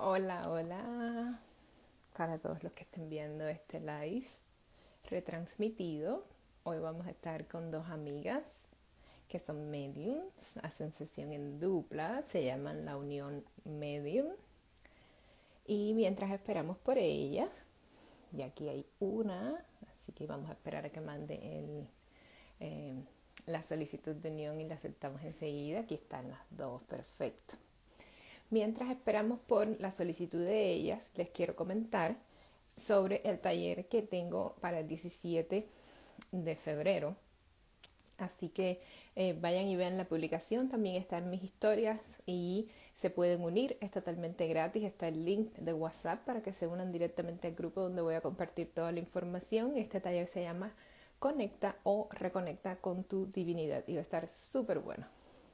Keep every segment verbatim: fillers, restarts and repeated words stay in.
Hola, hola, para todos los que estén viendo este live retransmitido. Hoy vamos a estar con dos amigas que son mediums, hacen sesión en dupla, se llaman La Unión Medium. Y mientras esperamos por ellas, y aquí hay una, así que vamos a esperar a que mande el, eh, la solicitud de unión y la aceptamos enseguida. Aquí están las dos, perfecto. Mientras esperamos por la solicitud de ellas, les quiero comentar sobre el taller que tengo para el diecisiete de febrero. Así que eh, vayan y vean la publicación, también está en mis historias y se pueden unir, es totalmente gratis, está el link de WhatsApp para que se unan directamente al grupo donde voy a compartir toda la información. Este taller se llama Conecta o Reconecta con tu Divinidad y va a estar súper bueno.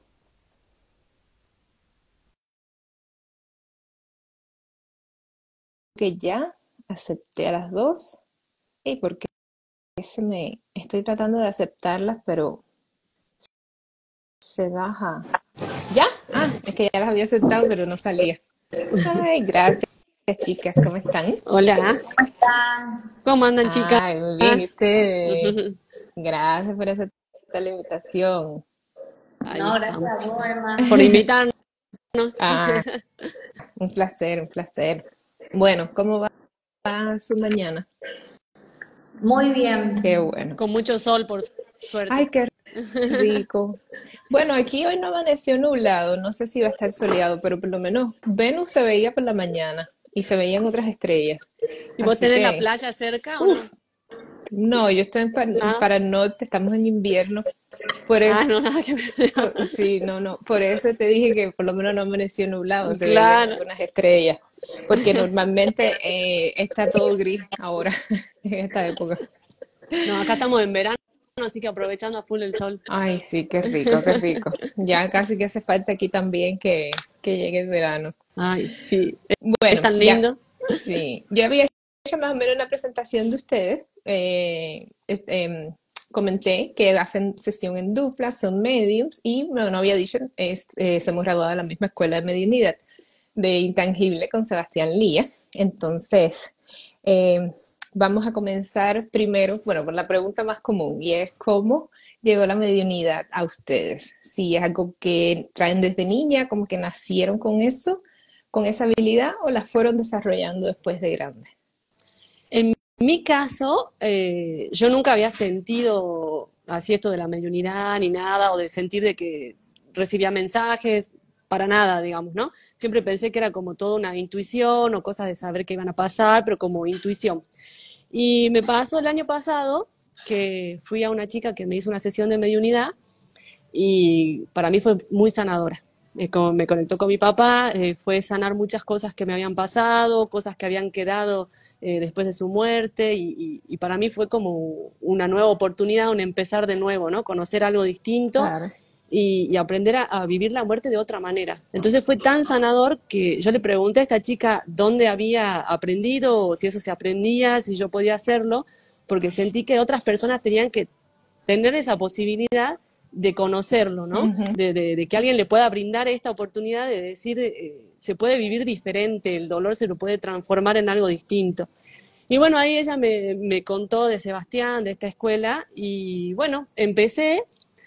Que ya acepté a las dos y porque se me estoy tratando de aceptarlas, pero se baja. ¿Ya? Ah, es que ya las había aceptado, pero no salía. Ay, gracias, chicas, ¿cómo están? Hola, ¿cómo andan, chicas? Ay, muy bien, ¿y ustedes? Gracias por aceptar la invitación. Ahí No, estamos. gracias a vos, Emma. Por invitarnos. Ah, un placer, un placer. Bueno, ¿cómo va su mañana? Muy bien. Qué bueno. Con mucho sol, por suerte. Ay, qué rico. Bueno, aquí hoy no amaneció nublado, no sé si va a estar soleado, pero por lo menos Venus se veía por la mañana y se veían otras estrellas. ¿Y vos Así tenés la que, playa cerca o uff, no? no, yo estoy para, Nada. para el norte, estamos en invierno. Por Ah, eso, no, nada que ver. sí, no, no, por eso te dije que por lo menos no amaneció nublado, se veían Claro. algunas estrellas, porque normalmente eh, está todo gris ahora, en esta época. No, acá estamos en verano, así que aprovechando a full el sol. Ay, sí, qué rico, qué rico. Ya casi que hace falta aquí también que, que llegue el verano. Ay, sí. Es Bueno, tan ya, lindo. sí, yo había hecho más o menos una presentación de ustedes. eh, eh, em, comenté que hacen sesión en dupla, son mediums y, bueno, no había dicho, es, eh, somos graduados de la misma escuela de mediunidad de Intangible con Sebastián Lías. Entonces, eh, vamos a comenzar primero, bueno, por la pregunta más común y es cómo llegó la mediunidad a ustedes. Si es algo que traen desde niña, como que nacieron con eso, con esa habilidad o la fueron desarrollando después de grande. En mi caso, eh, yo nunca había sentido así esto de la mediunidad ni nada, o de sentir de que recibía mensajes, para nada, digamos, ¿no? Siempre pensé que era como toda una intuición o cosas de saber que iban a pasar, pero como intuición. Y me pasó el año pasado que fui a una chica que me hizo una sesión de mediunidad y para mí fue muy sanadora. Eh, como me conectó con mi papá, eh, fue sanar muchas cosas que me habían pasado, cosas que habían quedado eh, después de su muerte y, y, y para mí fue como una nueva oportunidad, un empezar de nuevo, ¿no? Conocer algo distinto Claro. y, y aprender a, a vivir la muerte de otra manera. Entonces fue tan sanador que yo le pregunté a esta chica dónde había aprendido, o si eso se aprendía, si yo podía hacerlo, porque sentí que otras personas tenían que tener esa posibilidad de conocerlo, ¿no? Ujú. De, de, de que alguien le pueda brindar esta oportunidad de decir, eh, se puede vivir diferente, el dolor se lo puede transformar en algo distinto. Y bueno, ahí ella me, me contó de Sebastián, de esta escuela, y bueno, empecé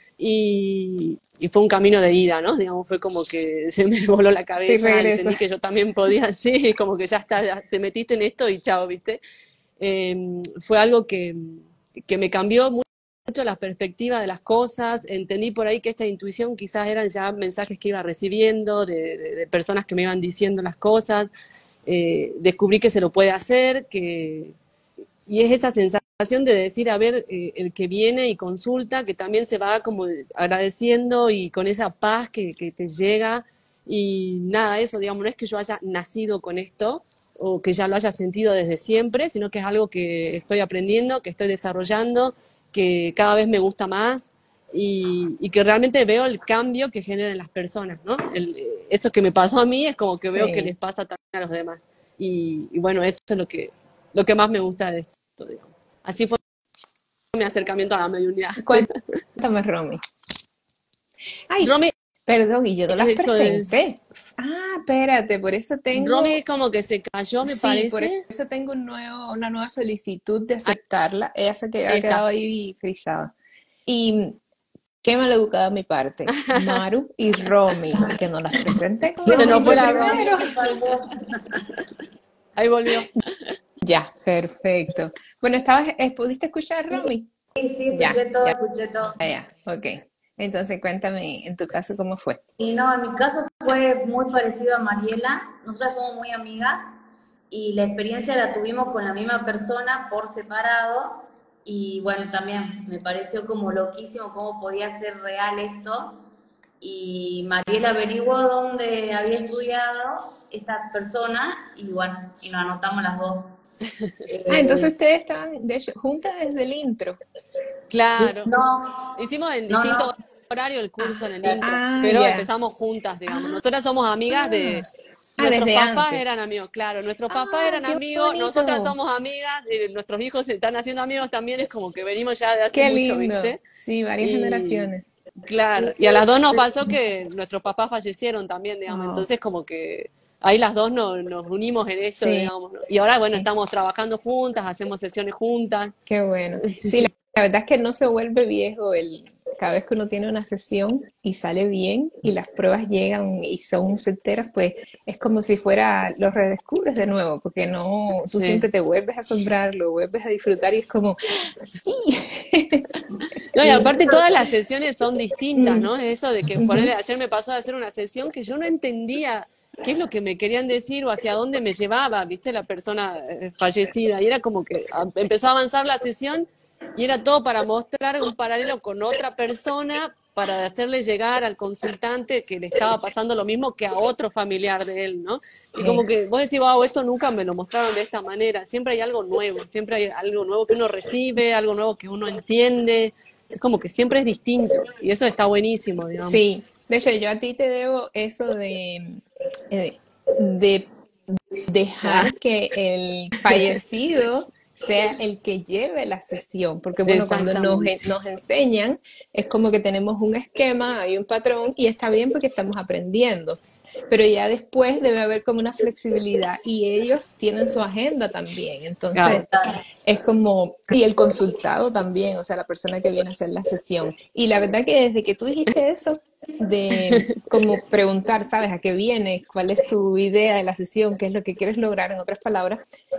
y, y fue un camino de ida, ¿no? Digamos, fue como que se me voló la Sí, cabeza, regresa. entendí que yo también podía, sí, como que ya está, ya te metiste en esto y chao, ¿viste? Eh, fue algo que, que me cambió mucho la perspectiva de las cosas, entendí por ahí que esta intuición quizás eran ya mensajes que iba recibiendo de, de, de personas que me iban diciendo las cosas, eh, descubrí que se lo puede hacer, que, y es esa sensación de decir, a ver, eh, el que viene y consulta, que también se va como agradeciendo y con esa paz que, que te llega. Y nada, eso, digamos, no es que yo haya nacido con esto o que ya lo haya sentido desde siempre, sino que es algo que estoy aprendiendo, que estoy desarrollando, que cada vez me gusta más y, y que realmente veo el cambio que genera en las personas, ¿no? El, eso que me pasó a mí es como que veo que Sí. les pasa también a los demás. Y, y bueno, eso es lo que, lo que más me gusta de esto, digamos. Así fue mi acercamiento a la mediunidad. Cuéntame, Romy. Ay, Romy, Perdón, y yo no las Esto es, presenté. Ah, espérate, por eso Romy tengo, es como que se cayó, me sí, por parece. eso tengo un nuevo, una nueva solicitud de Ahí, aceptarla. Ella se que- ahí ha quedado está. ahí frisada. Y qué maleducada de mi parte. Maru y Romy, y que no las presenté con el Se nos fue nombre la No, Romy. primero. se me pasó. Ahí volvió. Ya, perfecto. Bueno, estabas, eh, ¿pudiste escuchar, Romy? Sí, sí, Ya, escuché todo, escuché todo. ya, ok. Entonces cuéntame, en tu caso, ¿cómo fue? Y no, en mi caso fue muy parecido a Mariela. Nosotras somos muy amigas y la experiencia la tuvimos con la misma persona por separado. Y bueno, también me pareció como loquísimo cómo podía ser real esto. Y Mariela averiguó dónde había estudiado esta persona y bueno, y nos anotamos las dos. Ah, entonces Eh, ustedes estaban, de hecho, juntas desde el intro. sí, Claro. no, Hicimos en no, distintos no. horarios el curso en el intro, Ah, pero ya. empezamos juntas, digamos. Ah, Nosotras somos amigas de... ah, Nuestros desde papás antes. eran amigos, claro, nuestros papás Ah, eran qué amigos, nosotras bonito. somos amigas, eh, nuestros hijos se están haciendo amigos también, es como que venimos ya de hace Qué mucho, lindo. ¿viste? Sí, varias Y generaciones. claro, y a las dos nos pasó que nuestros papás fallecieron también, digamos, Oh, entonces como que ahí las dos nos, nos unimos en esto, sí, digamos, ¿no? Y ahora, bueno, estamos trabajando juntas, hacemos sesiones juntas. qué bueno. Sí, la, Sí, la verdad es que no se vuelve viejo el, cada vez que uno tiene una sesión y sale bien y las pruebas llegan y son certeras, pues es como si fuera, lo redescubres de nuevo, porque no, tú sí. siempre te vuelves a asombrar, lo vuelves a disfrutar y es como, sí. No, y Y aparte eso, todas las sesiones son distintas, Mm, ¿no? Eso de que ponerle, ujú. ayer me pasó de hacer una sesión que yo no entendía qué es lo que me querían decir o hacia dónde me llevaba, ¿viste? La persona eh, fallecida. Y era como que a- empezó a avanzar la sesión y era todo para mostrar un paralelo con otra persona, para hacerle llegar al consultante que le estaba pasando lo mismo que a otro familiar de él, ¿no? Y Sí. como que vos decís, wow, esto nunca me lo mostraron de esta manera. Siempre hay algo nuevo, siempre hay algo nuevo que uno recibe, algo nuevo que uno entiende. Es como que siempre es distinto y eso está buenísimo, digamos. Sí, de hecho yo a ti te debo eso de, eh, de Ah, dejar que el fallecido sea el que lleve la sesión, porque bueno, cuando nos, exactamente. nos enseñan es como que tenemos un esquema, hay un patrón y está bien porque estamos aprendiendo, pero ya después debe haber como una flexibilidad y ellos tienen su agenda también, entonces Claro. es como, y el consultado también, o sea, la persona que viene a hacer la sesión. Y la verdad que desde que tú dijiste eso, de como preguntar, ¿sabes? ¿A qué vienes? ¿Cuál es tu idea de la sesión? ¿Qué es lo que quieres lograr? En otras palabras,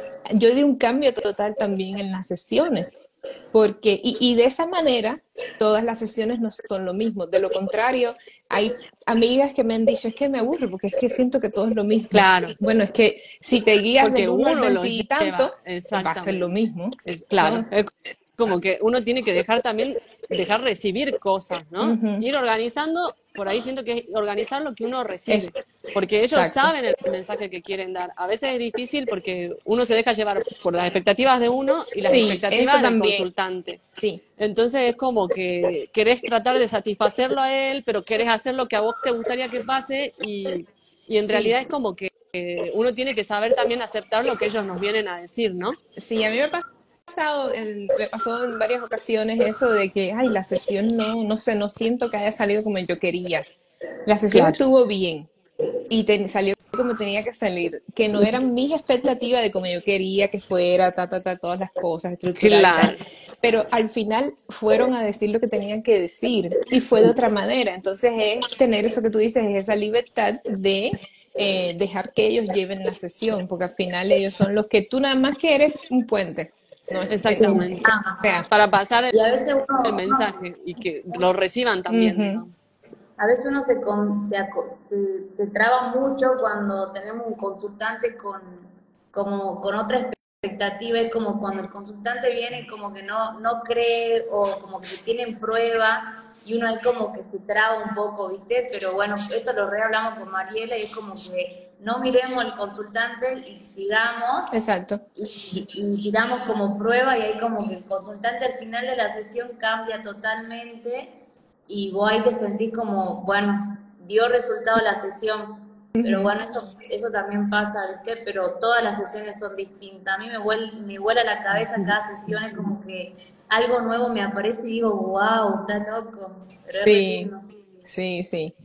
yo di un cambio total también en las sesiones, porque, y, y de esa manera, todas las sesiones no son lo mismo. De lo contrario, hay amigas que me han dicho, es que me aburre, porque es que siento que todo es lo mismo. Claro, Bueno, es que si te guías porque del uno al uno lo veintitanto, lleva, va a ser lo exactamente. mismo, Es- claro, ¿no? es como que uno tiene que dejar también, dejar recibir cosas, ¿no? Ujú. Ir organizando, por ahí siento que es organizar lo que uno recibe, porque ellos Exacto. saben el mensaje que quieren dar. A veces es difícil porque uno se deja llevar por las expectativas de uno y las Sí, eso expectativas del también. consultante. Sí. Entonces es como que querés tratar de satisfacerlo a él, pero querés hacer lo que a vos te gustaría que pase y, y en Sí, realidad es como que eh, uno tiene que saber también aceptar lo que ellos nos vienen a decir, ¿no? sí, a mí me ha pasado, en- me pasó en varias ocasiones eso de que, ay, la sesión no, no sé, no siento que haya salido como yo quería. La sesión Claro, estuvo bien y te- salió como tenía que salir, que no eran mis expectativas de como yo quería que fuera, ta, ta, ta, todas las cosas, estructural y tal. claro, Pero al final fueron a decir lo que tenían que decir y fue de otra manera. Entonces es tener eso que tú dices, es esa libertad de eh, dejar que ellos lleven la sesión, porque al final ellos son los que tú nada más que eres un puente. No es, eh, o exactamente. sea, ah, Para pasar el, y a veces uno, el uno- mensaje y que lo reciban también, ujú, digamos. a veces uno se, con- se, aco- se, se traba mucho cuando tenemos un consultante con, como, con otra expectativa, es como cuando el consultante viene y como que no, no cree o como que se tienen prueba y uno ahí como que se traba un poco, ¿viste? Pero bueno, esto lo rehablamos con Mariela y es como que no miremos al consultante y sigamos exacto. y, y, y damos como prueba y ahí como que el consultante al final de la sesión cambia totalmente y vos ahí te sentís como, bueno, dio resultado la sesión, pero Ujú. bueno, eso, eso también pasa, ¿viste? Pero todas las sesiones son distintas. A mí me vuela, me vuela la cabeza cada sesión, es como que algo nuevo me aparece y digo, wow, está loco, pero es re Sí, lindo. sí, sí.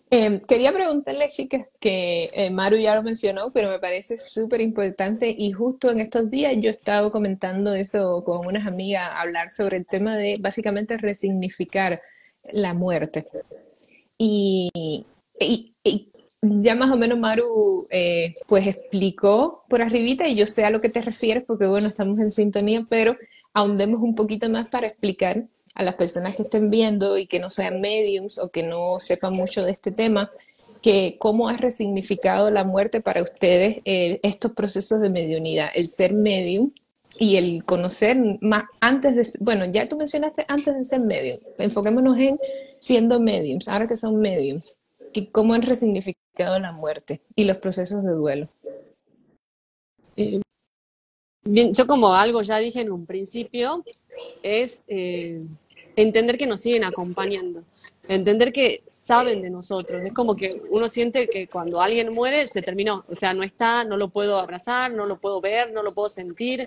Eh, quería preguntarle, chicas, que eh, Maru ya lo mencionó, pero me parece súper importante y justo en estos días yo he estado comentando eso con unas amigas, hablar sobre el tema de básicamente resignificar la muerte. Y, y- y ya más o menos Maru eh, pues explicó por arribita y yo sé a lo que te refieres porque bueno, estamos en sintonía, pero ahondemos un poquito más para explicar a las personas que estén viendo y que no sean mediums o que no sepan mucho de este tema, que cómo ha resignificado la muerte para ustedes eh, estos procesos de mediunidad, el ser medium y el conocer más antes de, bueno, ya tú mencionaste antes de ser medium, enfoquémonos en siendo mediums, ahora que son mediums, que cómo han resignificado la muerte y los procesos de duelo. Eh, Bien, yo como algo ya dije en un principio, es eh, entender que nos siguen acompañando, entender que saben de nosotros. Es como que uno siente que cuando alguien muere se terminó, o sea, no está, no lo puedo abrazar, no lo puedo ver, no lo puedo sentir,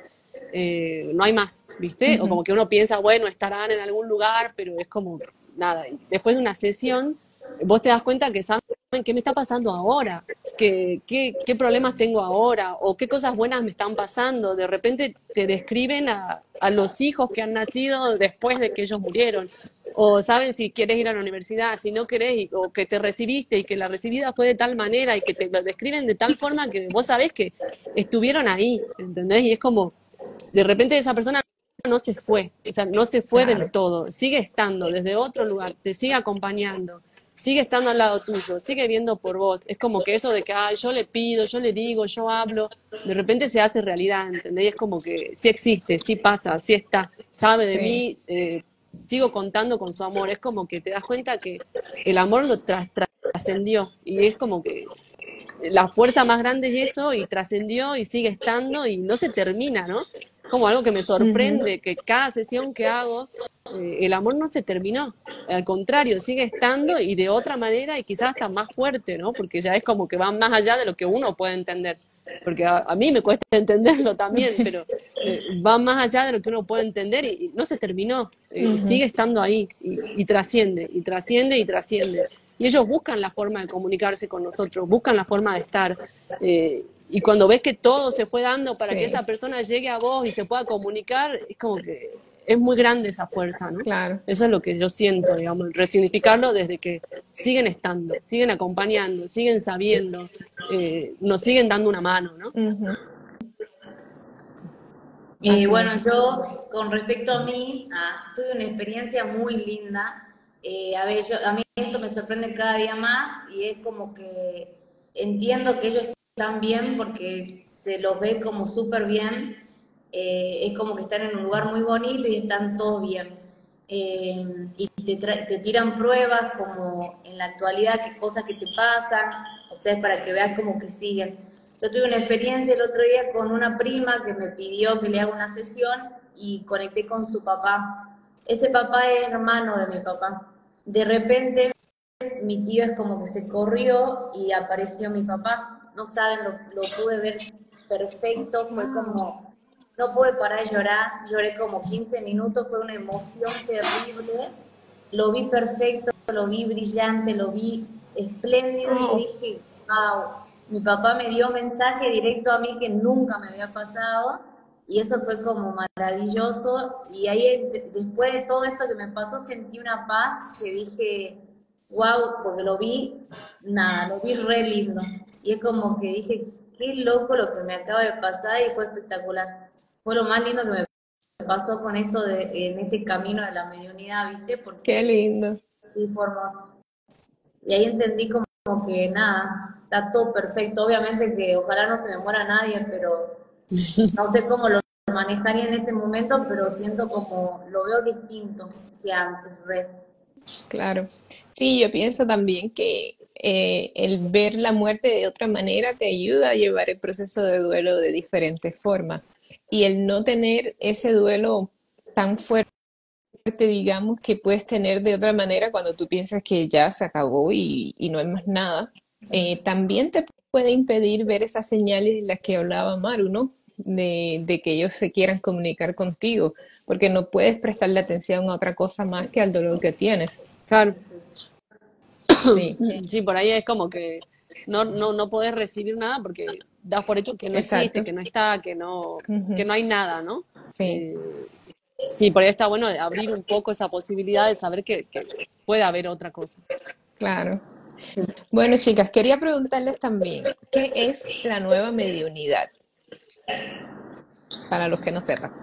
eh, no hay más, ¿viste? O Ujú. como que uno piensa, bueno, estarán en algún lugar, pero es como nada. Después de una sesión, vos te das cuenta que saben qué me está pasando ahora, qué, qué, qué problemas tengo ahora o qué cosas buenas me están pasando. De repente te describen a, a los hijos que han nacido después de que ellos murieron. O saben si quieres ir a la universidad, si no querés, y- o que te recibiste y que la recibida fue de tal manera y que te lo describen de tal forma que vos sabés que estuvieron ahí, ¿entendés? Y es como, de repente esa persona no se fue, o sea, no se fue del Claro, todo, sigue estando desde otro lugar, te sigue acompañando, sigue estando al lado tuyo, sigue viendo por vos. Es como que eso de que ah, yo le pido, yo le digo, yo hablo, de repente se hace realidad, ¿entendés? Y es como que sí existe, sí pasa, sí está, sabe de sí. mí, eh, sigo contando con su amor. Es como que te das cuenta que el amor lo tras- trascendió y es como que la fuerza más grande es eso y trascendió y sigue estando y no se termina, ¿no? Como algo que me Ujú. sorprende, que cada sesión que hago, eh, el amor no se terminó, al contrario, sigue estando y de otra manera y quizás hasta más fuerte, ¿no? Porque ya es como que va más allá de lo que uno puede entender, porque a, a mí me cuesta entenderlo también, pero eh, va más allá de lo que uno puede entender y, y no se terminó, eh, Ujú. sigue estando ahí y, y trasciende, y trasciende y trasciende. Y ellos buscan la forma de comunicarse con nosotros, buscan la forma de estar. Eh, y cuando ves que todo se fue dando para que Sí, esa persona llegue a vos y se pueda comunicar, es como que es muy grande esa fuerza, ¿no? claro. Eso es lo que yo siento, digamos, resignificarlo desde que siguen estando, siguen acompañando, siguen sabiendo, eh, nos siguen dando una mano, ¿no? Ujú. Y Así bueno, mismo. yo con respecto a mí, ah, tuve una experiencia muy linda. Eh, a ver, yo, a mí esto me sorprende cada día más y es como que entiendo que ellos están bien porque se los ve como súper bien. Eh, es como que están en un lugar muy bonito y están todos bien. Eh, y te, tra- te tiran pruebas como en la actualidad, qué cosas que te pasan, o sea, es para que veas como que siguen. Yo tuve una experiencia el otro día con una prima que me pidió que le haga una sesión y conecté con su papá. Ese papá es hermano de mi papá. De repente mi tío es como que se corrió y apareció mi papá. No saben, lo, lo pude ver perfecto, fue Wow. como, no pude parar de llorar, lloré como quince minutos, fue una emoción terrible. Lo vi perfecto, lo vi brillante, lo vi espléndido y yo Oh. dije, wow, mi papá me dio mensaje directo a mí que nunca me había pasado y eso fue como maravilloso y ahí después de todo esto que me pasó sentí una paz que dije, wow, porque lo vi, nada, lo vi re lindo y es como que dije, qué loco lo que me acaba de pasar y fue espectacular. Fue lo más lindo que me pasó con esto de, en este camino de la mediunidad, ¿viste? Qué Porque lindo. sí, fue hermoso. Y ahí entendí como, como que nada, está todo perfecto. Obviamente que ojalá no se me muera nadie, pero no sé cómo lo manejaría en este momento, pero siento como, lo veo distinto que antes, re. Claro. Sí, yo pienso también que eh, el ver la muerte de otra manera te ayuda a llevar el proceso de duelo de diferentes formas. Y el no tener ese duelo tan fuerte, digamos, que puedes tener de otra manera cuando tú piensas que ya se acabó y, y no hay más nada, eh, también te puede impedir ver esas señales de las que hablaba Maru, ¿no? De, de que ellos se quieran comunicar contigo, porque no puedes prestarle atención a otra cosa más que al dolor que tienes. Claro. Sí, Sí, por ahí es como que no, no, no podés recibir nada porque das por hecho que no existe, exacto. que no está, que no, que Ujú, no hay nada, ¿no? sí, Eh, sí, por ahí está bueno abrir un poco esa posibilidad de saber que, que puede haber otra cosa. claro. Bueno, chicas, quería preguntarles también, ¿qué es la nueva mediunidad? Para los que no sepan.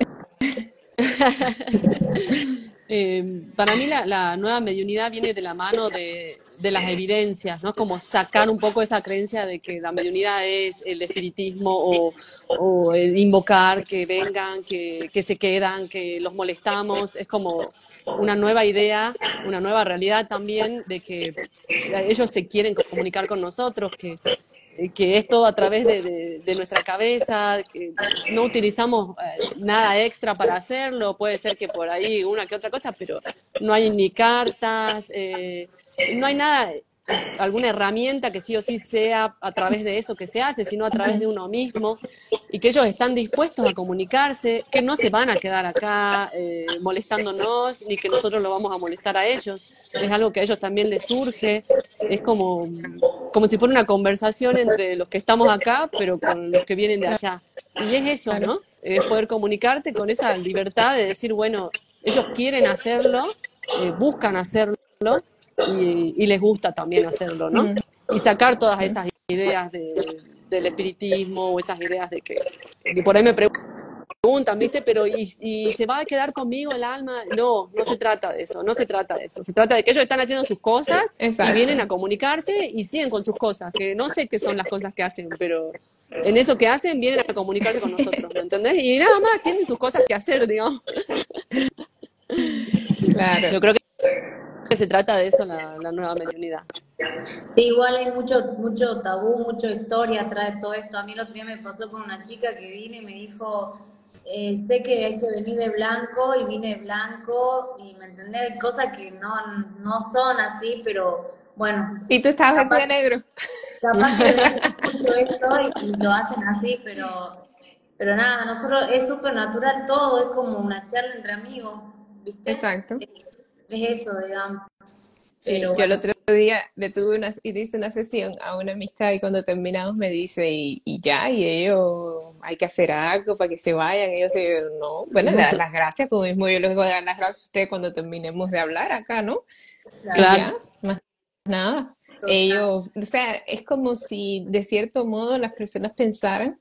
Eh, para mí la, la nueva mediunidad viene de la mano de, de las evidencias, ¿no? Es como sacar un poco esa creencia de que la mediunidad es el espiritismo o, o el invocar, que vengan, que, que se quedan, que los molestamos. Es como una nueva idea, una nueva realidad también de que ellos se quieren comunicar con nosotros, que eh, que es todo a través de, de, de nuestra cabeza, que no utilizamos eh, nada extra para hacerlo, puede ser que por ahí una que otra cosa, pero no hay ni cartas, eh, no hay nada, eh, alguna herramienta que sí o sí sea a través de eso que se hace, sino a través de uno mismo, y que ellos están dispuestos a comunicarse, que no se van a quedar acá eh, molestándonos, ni que nosotros lo vamos a molestar a ellos, es algo que a ellos también les surge, es como como si fuera una conversación entre los que estamos acá, pero con los que vienen de allá. Y es eso, Claro. ¿no? Es poder comunicarte con esa libertad de decir, bueno, ellos quieren hacerlo, eh, buscan hacerlo y, y les gusta también hacerlo, ¿no? Mm, Y sacar todas esas ideas de, del espiritismo o esas ideas de que, de por ahí me preguntan, preguntan, ¿viste? Pero ¿y, ¿y se va a quedar conmigo el alma? No, no se trata de eso, no se trata de eso. Se trata de que ellos están haciendo sus cosas y exacto. vienen a comunicarse y siguen con sus cosas, que no sé qué son las cosas que hacen, pero en eso que hacen vienen a comunicarse con nosotros, ¿me entendés? Y nada más, tienen sus cosas que hacer, digamos. Claro. Yo creo que se trata de eso la, la nueva mediunidad. Sí, igual hay mucho, mucho tabú, mucha historia atrás de todo esto. A mí el otro día me pasó con una chica que vino y me dijo, eh, sé que hay que venir de blanco y vine de blanco y me entendés, cosas que no, no son así, pero bueno, Y tú estabas vestida de capaz, negro. capaz que ven mucho esto y, y lo hacen así, pero, pero nada, nosotros es súper natural todo, es como una charla entre amigos, ¿viste? Exacto. Es, es eso, digamos, Sí, pero yo el bueno. otro día le tuve una, y le hice una sesión a una amistad y cuando terminamos me dice, y, y ya, y ellos, hay que hacer algo para que se vayan. Y yo sé, no, bueno, le dan las gracias, como mismo yo les voy a dar las gracias a ustedes cuando terminemos de hablar acá, ¿no? Y Claro, Claro, ya, más nada. total. Ellos, o sea, es como si de cierto modo las personas pensaran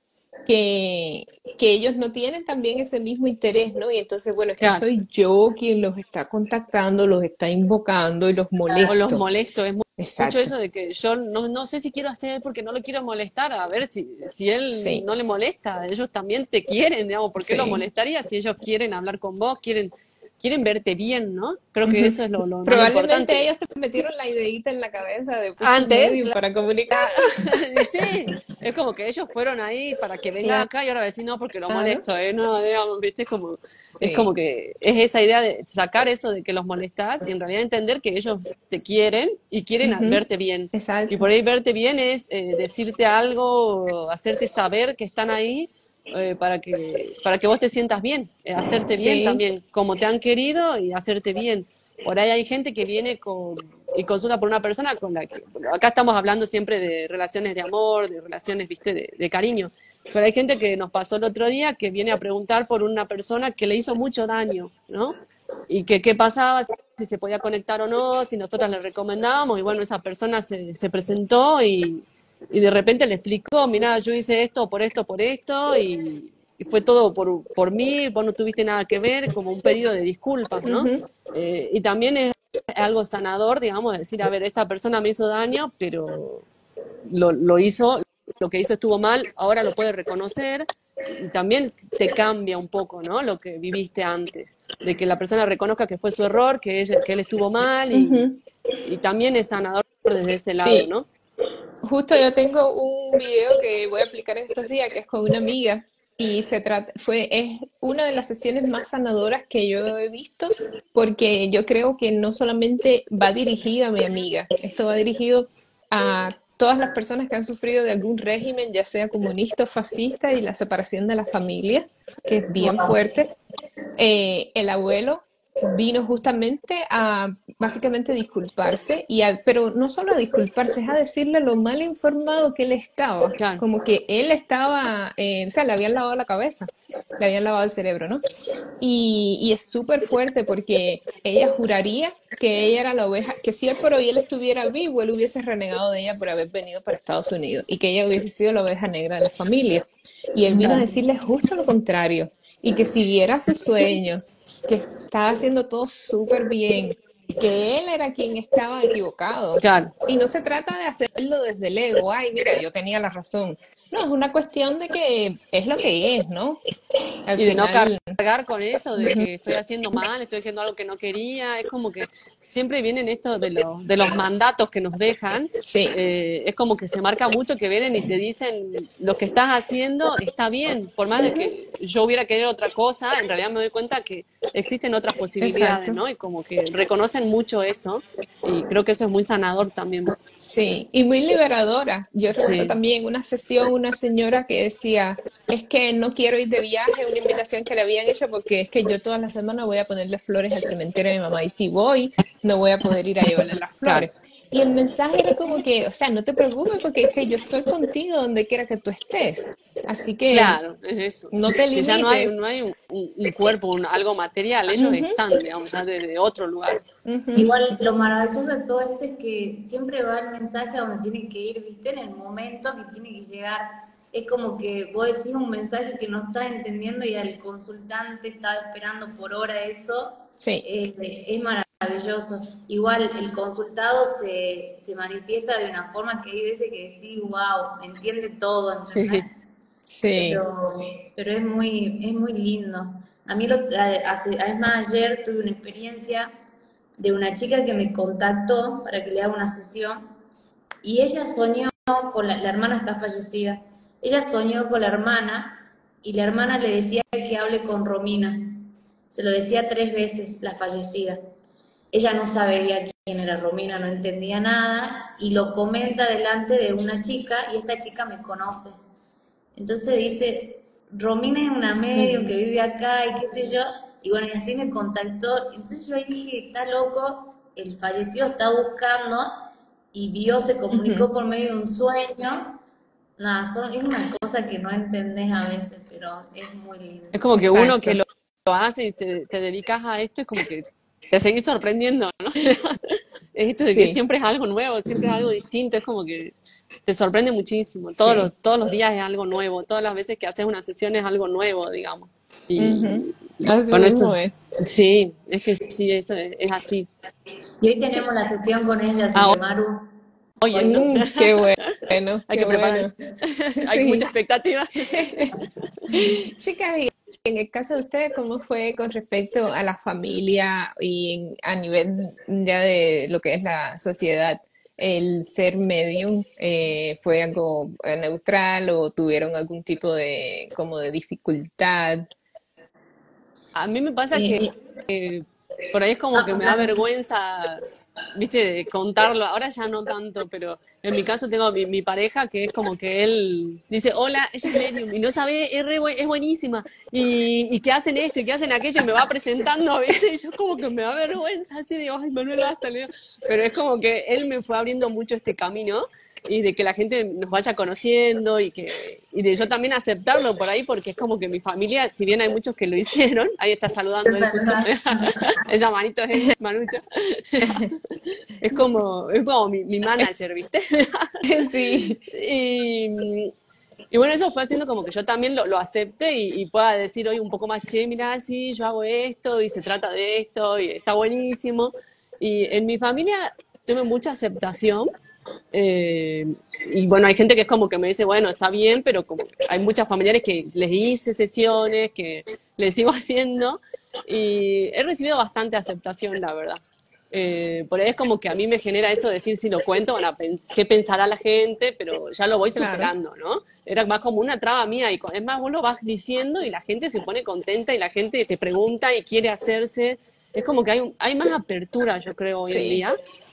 que, que ellos no tienen también ese mismo interés, ¿no? Y entonces, bueno, es que claro. soy yo quien los está contactando, los está invocando y los O los molesto. molesto, es mu- mucho Exacto, eso de que yo no, no sé si quiero hacer porque no lo quiero molestar, a ver si, si él sí, no le molesta, ellos también te quieren, digamos, ¿por qué lo sí. molestaría si ellos quieren hablar con vos, quieren, quieren verte bien, ¿no? Creo que Ujú. eso es lo, lo más Probablemente importante. ellos te metieron la ideita en la cabeza de puso un Antes, medio para comunicar. y sí, es como que ellos fueron ahí para que venga acá y ahora decir no porque lo Claro, molesto, ¿eh? No, digamos, ¿viste? Es como, es como sí. que es esa idea de sacar eso de que los molestas y en realidad entender que ellos te quieren y quieren a- Ujú. verte bien. Y Exacto. por ahí verte bien es eh, decirte algo, hacerte saber que están ahí eh, para que, para que vos te sientas bien, eh, hacerte bien Sí. también, como te han querido y hacerte bien. Por ahí hay gente que viene con, y consulta por una persona con la que, bueno, acá estamos hablando siempre de relaciones de amor, de relaciones, viste, de, de cariño, pero hay gente que nos pasó el otro día que viene a preguntar por una persona que le hizo mucho daño, ¿no? Y que qué pasaba, si se podía conectar o no, si nosotros le recomendábamos, y bueno, esa persona se, se presentó y, y de repente le explicó, mira, yo hice esto por esto, por esto, y, y fue todo por, por mí, vos no tuviste nada que ver, como un pedido de disculpas, ¿no? Ujú. Eh, y también es algo sanador, digamos, de decir, a ver, esta persona me hizo daño, pero lo, lo hizo, lo que hizo estuvo mal, ahora lo puede reconocer y también te cambia un poco, ¿no? Lo que viviste antes, de que la persona reconozca que fue su error, que, ella, que él estuvo mal y, Ujú. y también es sanador desde ese lado, Sí. ¿no? Justo yo tengo un video que voy a aplicar estos días que es con una amiga y se trata, fue, es una de las sesiones más sanadoras que yo he visto porque yo creo que no solamente va dirigido a mi amiga, esto va dirigido a todas las personas que han sufrido de algún régimen, ya sea comunista o fascista, y la separación de la familia, que es bien Wow. fuerte. Eh, el abuelo vino justamente a básicamente disculparse, y a- pero no solo a disculparse, es a decirle lo mal informado que él estaba, Claro, como que él estaba, eh, o sea, le habían lavado la cabeza, le habían lavado el cerebro, ¿no? Y, y es súper fuerte porque ella juraría que ella era la oveja, que si él por hoy él estuviera vivo, él hubiese renegado de ella por haber venido para Estados Unidos y que ella hubiese sido la oveja negra de la familia. Y él vino a Claro. decirle justo lo contrario y que siguiera sus sueños, que estaba haciendo todo súper bien, que él era quien estaba equivocado. claro. Y no se trata de hacerlo desde el ego, ay, mira, yo tenía la razón. No, es una cuestión de que es lo que es, ¿no? Al Y de no final, cargar con eso, de que estoy haciendo mal, estoy haciendo algo que no quería, es como que siempre vienen estos de los, de los mandatos que nos dejan, sí, eh, es como que se marca mucho que vienen y te dicen, lo que estás haciendo está bien, por más de que yo hubiera querido otra cosa, en realidad me doy cuenta que existen otras posibilidades, exacto. ¿no? Y como que reconocen mucho eso, y creo que eso es muy sanador también. Sí, y muy liberadora. Yo recuerdo Sí, también en una sesión una señora que decía, es que no quiero ir de viaje, una invitación que le habían hecho porque es que yo todas las semanas voy a ponerle flores al cementerio de mi mamá y si voy, no voy a poder ir a llevarle las claro. flores. Y el mensaje era como que, o sea, no te preocupes porque es que yo estoy contigo donde quiera que tú estés. Así que Claro, es eso. no te Que ya no hay, limites. no hay un, un- un cuerpo, un- algo material, ellos Ujú, están, digamos, ya desde otro lugar. ujú. Igual lo maravilloso de todo esto es que siempre va el mensaje a donde tiene que ir, ¿viste? En el momento que tiene que llegar. Es como que vos decís un mensaje que no estás entendiendo y al consultante estaba esperando por hora eso. Sí, eh, es maravilloso. Igual el consultado se, se manifiesta de una forma que hay veces que decís, wow, entiende todo, ¿entendés? Sí. sí. Pero, pero es muy, es muy lindo. A mí, lo, hace, además, ayer tuve una experiencia de una chica que me contactó para que le haga una sesión y ella soñó con la, la hermana está fallecida. Ella soñó con la hermana y la hermana le decía que hable con Romina. Se lo decía tres veces, la fallecida. Ella no sabía quién era Romina, no entendía nada y lo comenta delante de una chica y esta chica me conoce. Entonces dice, Romina es una medium que vive acá y qué sé yo, y bueno, y así me contactó. Entonces yo ahí dije, está loco, el fallecido está buscando y vio, se Ujú. comunicó por medio de un sueño. Nada, son- es una cosa que no entendés a veces, pero es muy lindo. Es como que uno que Exacto. lo, lo hace y te, te dedicas a esto, es como que te seguís sorprendiendo, ¿no? Es esto de que Sí, siempre es algo nuevo, siempre es algo distinto, es como que te sorprende muchísimo. Todos sí. los, todos los días es algo nuevo, todas las veces que haces una sesión es algo nuevo, digamos. Ujú. Y Así bueno, esto, mismo es. sí, es que sí, eso es, es así. Y hoy tenemos la sesión con ella, así Ah, que Maru, oye, ¿no? Mm, qué bueno, Hay qué que bueno. prepararse. Hay mucha Sí. expectativa. Chicas, y en el caso de ustedes, ¿cómo fue con respecto a la familia y en- a nivel ya de lo que es la sociedad? ¿El ser medium eh, fue algo eh, neutral o tuvieron algún tipo de como de dificultad? A mí me pasa que eh, por ahí es como ah, que me da habla. vergüenza, viste, de contarlo. Ahora ya no tanto, pero en mi caso tengo a mi, mi pareja que es como que él dice, hola, ella es medium y no sabe, es, re bu- es buenísima. Y, y que hacen esto y que hacen aquello y me va presentando, viste, y yo como que me da vergüenza, así digo, ay, Manuel, basta, le digo. Pero es como que él me fue abriendo mucho este camino y de que la gente nos vaya conociendo y que y de yo también aceptarlo por ahí porque es como que mi familia, si bien hay muchos que lo hicieron, ahí está saludando él justo, esa manito es él, Manucho, es como, es como mi, mi manager, ¿viste? Sí, Y, y bueno, eso fue haciendo como que yo también lo, lo acepte y, y pueda decir hoy un poco más, che, mira, sí, yo hago esto y se trata de esto y está buenísimo. Y en mi familia tuve mucha aceptación. eh, y bueno, hay gente que es como que me dice, bueno, está bien, pero como hay muchas familiares que les hice sesiones, que les sigo haciendo y he recibido bastante aceptación, la verdad. Eh, por ahí es como que a mí me genera eso de decir si lo cuento, van a pens qué pensará la gente, pero ya lo voy claro. superando, ¿no? Era más como una traba mía y es más, vos lo vas diciendo y la gente se pone contenta y la gente te pregunta y quiere hacerse. Es como que hay, hay más apertura, yo creo, hoy en Sí. día.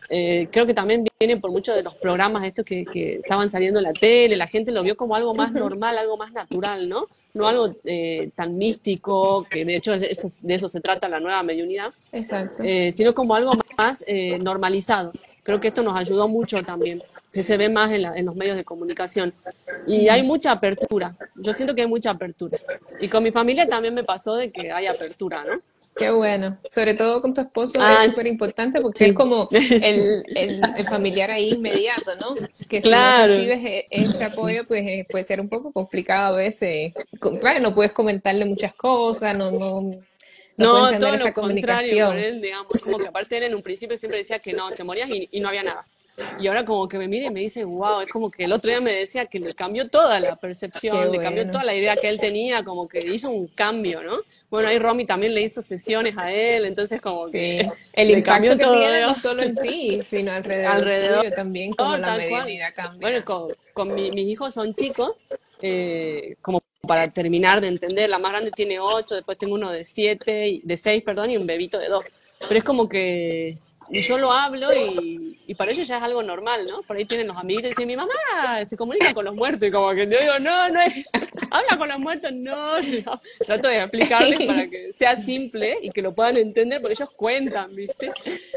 Eh, creo que también viene por muchos de los programas estos que, que estaban saliendo en la tele, la gente lo vio como algo más Ujú. normal, algo más natural, ¿no? No algo eh, tan místico, que de hecho de eso, de eso se trata la nueva mediunidad, Exacto. eh, sino como algo más eh, normalizado. Creo que esto nos ayudó mucho también, que se ve más en, la, en los medios de comunicación. Y hay mucha apertura, yo siento que hay mucha apertura. Y con mi familia también me pasó de que hay apertura, ¿no? Qué bueno. Sobre todo con tu esposo es Ah, súper importante porque es sí, como sí, el, el, el familiar ahí inmediato, ¿no? Que si no claro. recibes e- ese apoyo, pues eh, puede ser un poco complicado a veces. Co- Claro, no puedes comentarle muchas cosas, no, no, no pueden No, tener todo esa lo contrario con comunicación. él, digamos. Es como que aparte él en un principio siempre decía que no, te morías y, y no había nada. Y ahora como que me mira y me dice, wow, es como que el otro día me decía que le cambió toda la Qué percepción, le cambió toda bueno. la idea que él tenía, como que hizo un cambio, ¿no? Bueno, ahí Romy también le hizo sesiones a él, entonces como que Sí. El le impacto cambió que todo, tiene ¿no? no solo en ti, sino alrededor Alrededor, tuyo también, como la tal cual. medianidad Bueno, cambia. con, con mi- mis hijos son chicos, eh, como para terminar de entender, la más grande tiene ocho, después tengo uno de siete, y- de seis, perdón, y un bebito de dos. Pero es como que yo lo hablo y, y para ellos ya es algo normal, ¿no? Por ahí tienen los amiguitos y dicen, mi mamá se comunica con los muertos, y como que yo digo, no, no es, habla con los muertos, no, no. Trato de explicarles para que sea simple y que lo puedan entender, porque ellos cuentan, ¿viste?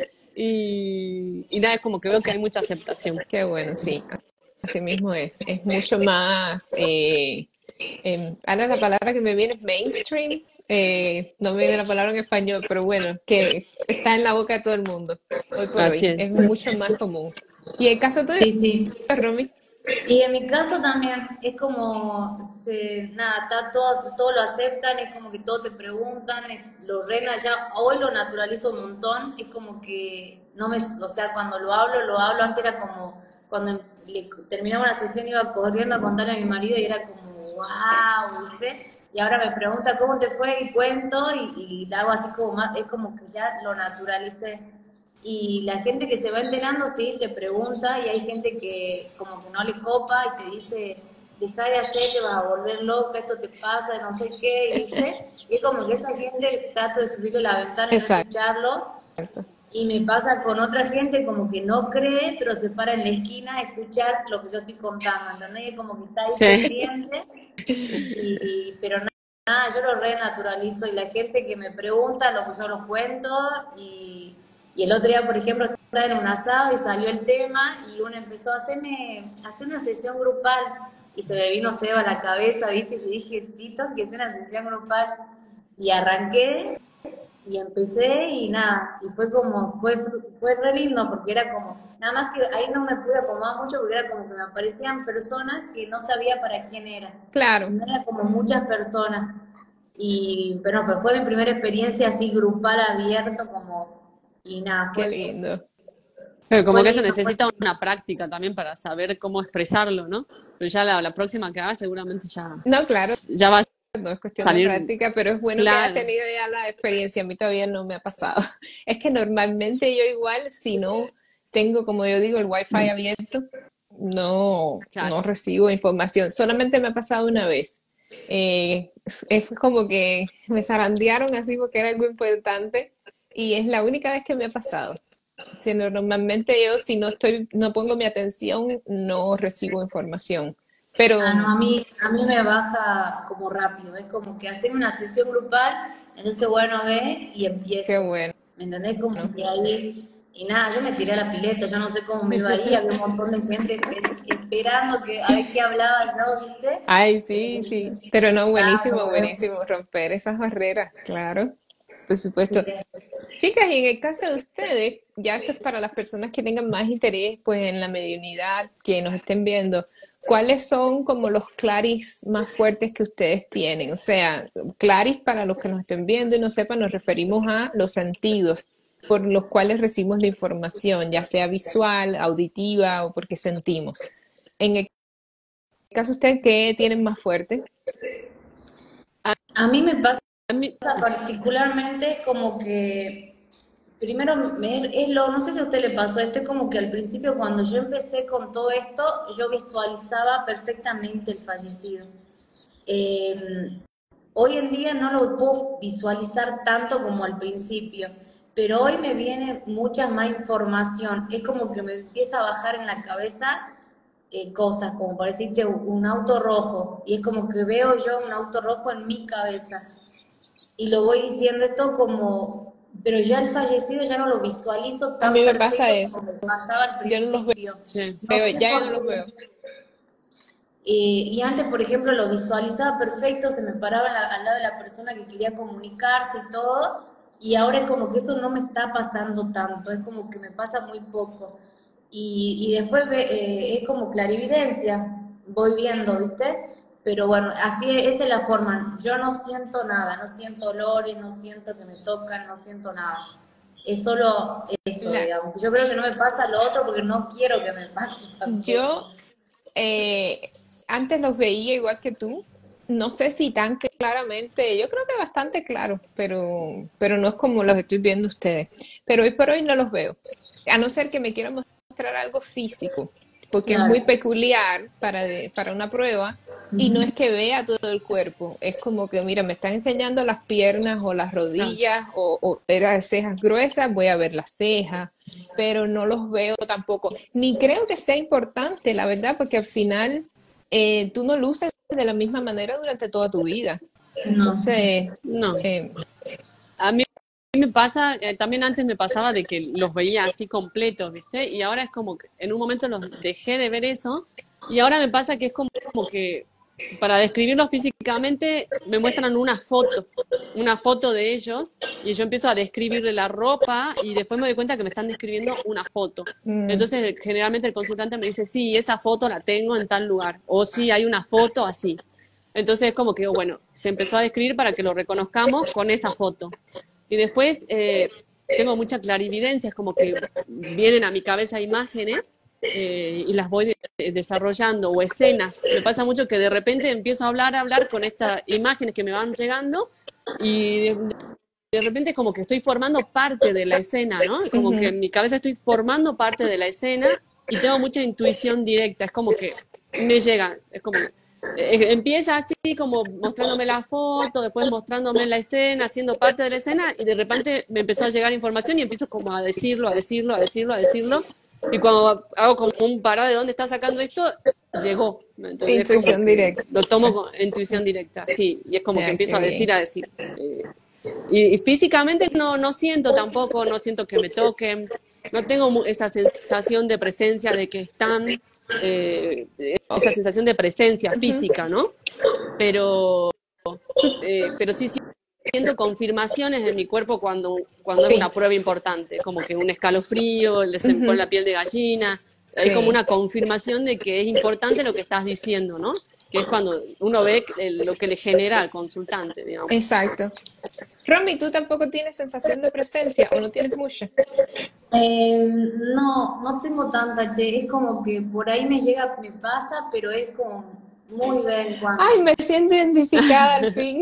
Y, y nada, es como que veo que hay mucha aceptación. Qué bueno, sí. Así mismo es. Es mucho más. Eh, em, ahora la palabra que me viene es mainstream. Eh, no me viene la palabra en español, pero bueno, que está en la boca de todo el mundo hoy por Así hoy. es. Es mucho más común. Y el caso tuyo, Sí, sí. Romy, Y en mi caso también es como, se, nada, está todo, todo lo aceptan, es como que todo te preguntan, es- lo rena ya, hoy lo naturalizo un montón, es como que no me, o sea, cuando lo hablo, lo hablo, antes era como, cuando le, terminaba una sesión iba corriendo a contarle a mi marido y era como, wow, ¿viste? Y ahora me pregunta cómo te fue y cuento y, y la hago así como más, es como que ya lo naturalicé. Y la gente que se va enterando, sí, te pregunta y hay gente que como que no le copa y te dice, deja de hacer, te vas a volver loca, esto te pasa, no sé qué, ¿viste? Y es como que esa gente trato de subirle la ventana y no exacto. escucharlo. Y me pasa con otra gente como que no cree, pero se para en la esquina a escuchar lo que yo estoy contando, ¿entendés? Y como que está ahí Sí. pendiente, y, pero nada, nada, yo lo renaturalizo y la gente que me pregunta lo que yo lo cuento y, y el otro día, por ejemplo, estaba en un asado y salió el tema y uno empezó a hacerme, a hacer una sesión grupal y se me vino Seba a la cabeza, ¿viste? Y yo dije, sí, tengo que hacer una sesión grupal y arranqué y empecé y nada, y fue como, fue, fue re lindo porque era como, nada más que ahí no me pude acomodar mucho porque era como que me aparecían personas que no sabía para quién era, Claro, no era como muchas personas, y, pero, pero fue mi primera experiencia así grupal, abierto, como, y nada, qué fue, lindo. Pero fue como que eso lindo, fue necesita lindo. una práctica también para saber cómo expresarlo, ¿no? Pero ya la, la próxima que haga seguramente ya, No, claro, ya va a no es cuestión de salir práctica, pero es bueno que hayas claro. tenido ya la experiencia. A mí todavía no me ha pasado. Es que normalmente yo igual, si no tengo, como yo digo, el wifi abierto, no, Claro. no recibo información. Solamente me ha pasado una vez. Eh, es, es como que me zarandearon así porque era algo importante y es la única vez que me ha pasado. Si no, normalmente yo, si no estoy, no pongo mi atención, no recibo información. Ah, no, Pero a mí, a mí me baja como rápido, es como que hacer una sesión grupal, entonces bueno, ve y qué empiezo, bueno. ¿me entendés? Como que ahí, y nada, yo me tiré a la pileta, yo no sé cómo me iba a ir, había un montón de gente espe- esperando que a ver qué hablaba yo, ¿viste? Ay, sí, Y sí. Pero no, nada, buenísimo, como es, buenísimo. Romper esas barreras, claro. Por sí, supuesto. Chicas, y en el caso de ustedes, ya esto es para las personas que tengan más interés, pues, en la mediunidad, que nos estén viendo, ¿cuáles son como los claris más fuertes que ustedes tienen? O sea, claris para los que nos estén viendo y no sepan, nos referimos a los sentidos por los cuales recibimos la información, ya sea visual, auditiva o porque sentimos. En el caso de ustedes, ¿qué tienen más fuerte? A, a mí me pasa a mí, particularmente como que primero me- es lo, no sé si a usted le pasó esto, es como que al principio cuando yo empecé con todo esto, yo visualizaba perfectamente el fallecido. Eh, Hoy en día no lo puedo visualizar tanto como al principio, pero hoy me viene mucha más información. Es como que me empieza a bajar en la cabeza eh, cosas, como por decirte un auto rojo, y es como que veo yo un auto rojo en mi cabeza, y lo voy diciendo esto como, pero ya el fallecido ya no lo visualizo A mí tan me pasa perfecto eso. como me pasaba al Yo no los veo, principio. Sí. No veo- sé ya yo por no los qué. veo. Eh, y antes, por ejemplo, lo visualizaba perfecto, se me paraba la- al lado de la persona que quería comunicarse y todo, y ahora es como que eso no me está pasando tanto, es como que me pasa muy poco. Y, y después ve- eh, es como clarividencia, voy viendo, ¿viste? Pero bueno, así es, esa es la forma. Yo no siento nada, no siento olores, no siento que me tocan, no siento nada. Es solo eso, La, digamos. Yo creo que no me pasa lo otro porque no quiero que me pase tampoco. yo eh, antes los veía igual que tú. No sé si tan claramente, yo creo que bastante claro, pero, pero no es como los estoy viendo ustedes. Pero hoy por hoy no los veo. A no ser que me quieran mostrar algo físico, porque es muy Claro. peculiar para, de- para una prueba. Y no es que vea todo el cuerpo, es como que, mira, me están enseñando las piernas o las Claro. rodillas o, o era de cejas gruesas, voy a ver las cejas, pero no los veo tampoco. Ni creo que sea importante, la verdad, porque al final eh, tú no luces de la misma manera durante toda tu vida. No. Entonces, No. eh, A mí me pasa, eh, también antes me pasaba de que los veía así completos, ¿viste? Y ahora es como que en un momento los dejé de ver eso y ahora me pasa que es como, como que para describirlos físicamente me muestran una foto, una foto de ellos y yo empiezo a describirle la ropa y después me doy cuenta que me están describiendo una foto. mm, Entonces generalmente el consultante me dice, sí, esa foto la tengo en tal lugar o sí, hay una foto así. Entonces es como que, bueno, se empezó a describir para que lo reconozcamos con esa foto. Y después eh, tengo mucha clarividencia, es como que vienen a mi cabeza imágenes eh, y las voy de- desarrollando, o escenas. Me pasa mucho que de repente empiezo a hablar, a hablar con estas imágenes que me van llegando y de, de repente es como que estoy formando parte de la escena, ¿no? Como que ujú. en mi cabeza estoy formando parte de la escena y tengo mucha intuición directa, es como que me llega, es como que eh, empieza así como mostrándome la foto, después mostrándome la escena, siendo parte de la escena y de repente me empezó a llegar información y empiezo como a decirlo, a decirlo, a decirlo, a decirlo y cuando hago como un parado de dónde está sacando esto, llegó. Entonces es como Intuición que lo tomo directa. con intuición directa, sí, y es como que Ya, empiezo qué a decir, bien. a decir. Eh, y, y físicamente no, no siento tampoco, no siento que me toquen, no tengo mu- esa sensación de presencia de que están, eh, esa sensación de presencia Ujú, física, ¿no? Pero, eh, pero sí siento confirmaciones en mi cuerpo cuando, cuando es una sí, prueba importante, como que un escalofrío, le- se me pone ujú, la piel de gallina, hay como sí. una confirmación de que es importante lo que estás diciendo, ¿no? Que es cuando uno ve el- lo que le genera al consultante, digamos. Exacto. Romy, ¿tú tampoco tienes sensación de presencia o no tienes mucha? Eh, no, no tengo tanta, che, es como que por ahí me llega, me pasa, pero es como muy de vez en Ay, cuando. me siento identificada al fin.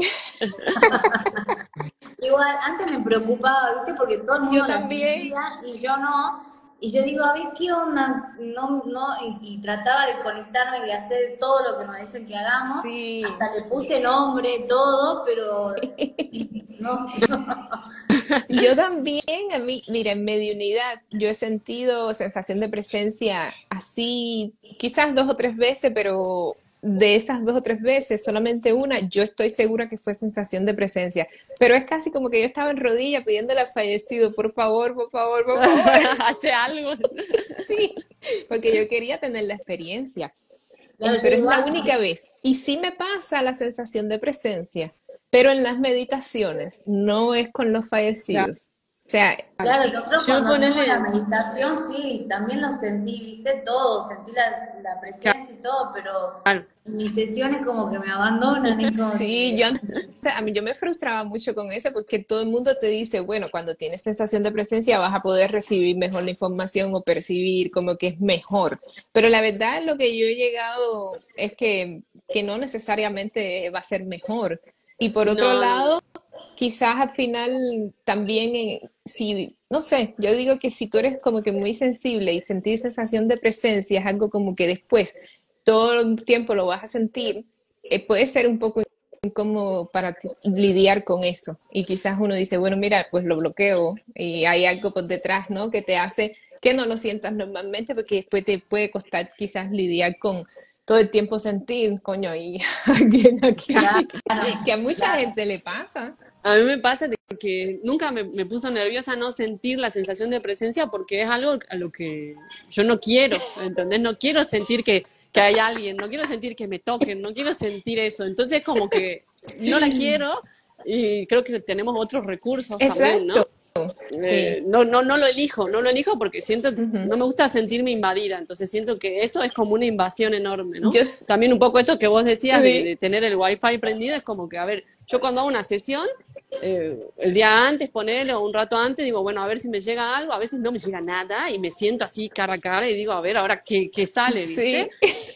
Igual, antes me preocupaba, ¿viste? Porque todo el Yo mundo la también. sentía y yo no. Y yo digo, a ver, ¿qué onda? No, no, y, y trataba de conectarme y de hacer todo lo que nos dicen que hagamos. Sí. Hasta le puse nombre, todo, pero no. Yo también, a mí, mira, en mediunidad, yo he sentido sensación de presencia así, quizás dos o tres veces, pero de esas dos o tres veces, solamente una, yo estoy segura que fue sensación de presencia. Pero es casi como que yo estaba en rodilla pidiéndole al fallecido, por favor, por favor, por favor. Hace algo. Sí, porque yo quería tener la experiencia. Claro, Eh, yo pero es la igual. única vez. Y sí me pasa la sensación de presencia, pero en las meditaciones, no es con los Claro. fallecidos. O sea, Claro, nosotros Yo cuando hacemos la ponele, meditación, sí, también lo sentí, viste, todo, sentí la, la presencia y todo, pero claro, en mis sesiones como que me abandonan, es como sí, que, yo antes- a mí yo me frustraba mucho con eso porque todo el mundo te dice, bueno, cuando tienes sensación de presencia vas a poder recibir mejor la información o percibir como que es mejor. Pero la verdad lo que yo he llegado es que, que no necesariamente va a ser mejor. Y por otro no, no, no. lado, quizás al final también, eh, si, no sé, yo digo que si tú eres como que muy sensible y sentir sensación de presencia es algo como que después todo el tiempo lo vas a sentir, eh, puede ser un poco como para ti- lidiar con eso. Y quizás uno dice, bueno, mira, pues lo bloqueo y hay algo por detrás, ¿no? Que te hace que no lo sientas normalmente porque después te puede costar quizás lidiar con todo el tiempo sentir, coño, y aquí, aquí hay, que a Claro, mucha claro. gente le pasa. A mí me pasa de que nunca me, me puso nerviosa no sentir la sensación de presencia porque es algo a lo que yo no quiero, ¿entendés? No quiero sentir que, que hay alguien, no quiero sentir que me toquen, no quiero sentir eso. Entonces como que no la quiero y creo que tenemos otros recursos también, ¿no? Exacto, Eh, sí. no, no, no lo elijo, no lo elijo porque siento, Ujú. no me gusta sentirme invadida, entonces siento que eso es como una invasión enorme, ¿no? Yo, s- También un poco esto que vos decías de, sí, de tener el wifi prendido es como que, a ver, yo cuando hago una sesión, eh, el día antes, ponerle o un rato antes, digo, bueno, a ver si me llega algo, a veces no me llega nada y me siento así cara a cara y digo, a ver, ahora qué, qué sale, ¿viste? sí,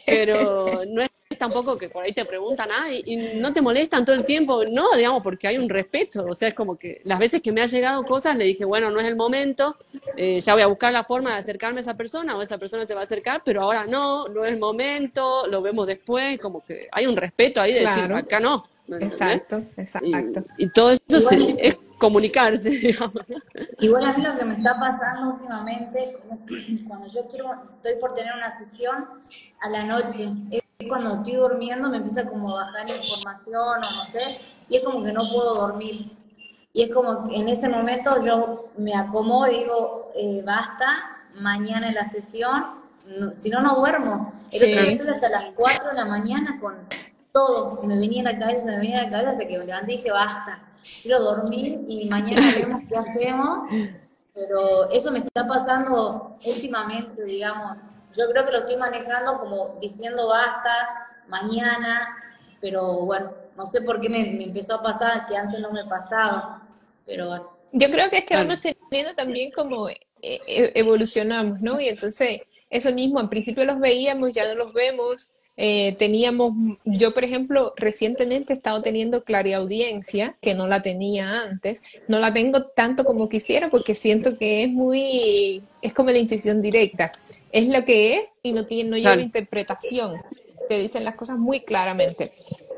Pero no es tampoco que por ahí te preguntan, ah, y, y no te molestan todo el tiempo, no, digamos, porque hay un respeto, o sea, es como que las veces que me ha llegado cosas le dije, bueno, no es el momento, eh, ya voy a buscar la forma de acercarme a esa persona o esa persona se va a acercar, pero ahora no, no es el momento, lo vemos después, como que hay un respeto ahí de decir, claro, acá no, ¿me entendés? exacto, Y, exacto. y todo eso se- Igual, es comunicarse, digamos. igual a mí lo que me está pasando últimamente, como cuando yo quiero, estoy por tener una sesión a la noche, es cuando estoy durmiendo me empieza como a bajar información o no sé, y es como que no puedo dormir. Y es como que en ese momento yo me acomodo y digo, eh, basta, mañana en la sesión, no- si no, no duermo. El otro día Sí, estuve hasta las cuatro de la mañana con todo, se me venía a la cabeza, se me venía a la cabeza hasta que me levanté y dije, basta, quiero dormir y mañana vemos qué hacemos, pero eso me está pasando últimamente, digamos. Yo creo que lo estoy manejando como diciendo basta, mañana, pero bueno, no sé por qué me, me empezó a pasar, que antes no me pasaba, pero bueno. yo creo que es que Claro, vamos teniendo también como eh, eh, evolucionamos, ¿no? Y entonces, eso mismo, al principio los veíamos, ya no los vemos. Eh, teníamos, yo por ejemplo, recientemente he estado teniendo clariaudiencia, que no la tenía antes. No la tengo tanto como quisiera porque siento que es muy, es como la intuición directa. Es lo que es y no tiene, no lleva claro. interpretación. Te dicen las cosas muy claramente.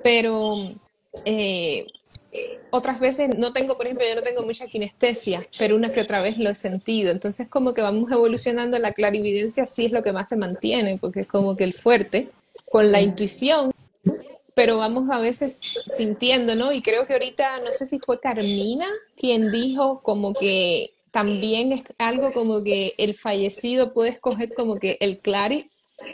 Pero eh, otras veces no tengo, por ejemplo, yo no tengo mucha kinestesia, pero una que otra vez lo he sentido. Entonces, como que vamos evolucionando, la clarividencia sí es lo que más se mantiene, porque es como que el fuerte, con la Sí. intuición, pero vamos a veces sintiendo, ¿no? Y creo que ahorita, no sé si fue Carmina quien dijo como que también es algo como que el fallecido puede escoger como que el clari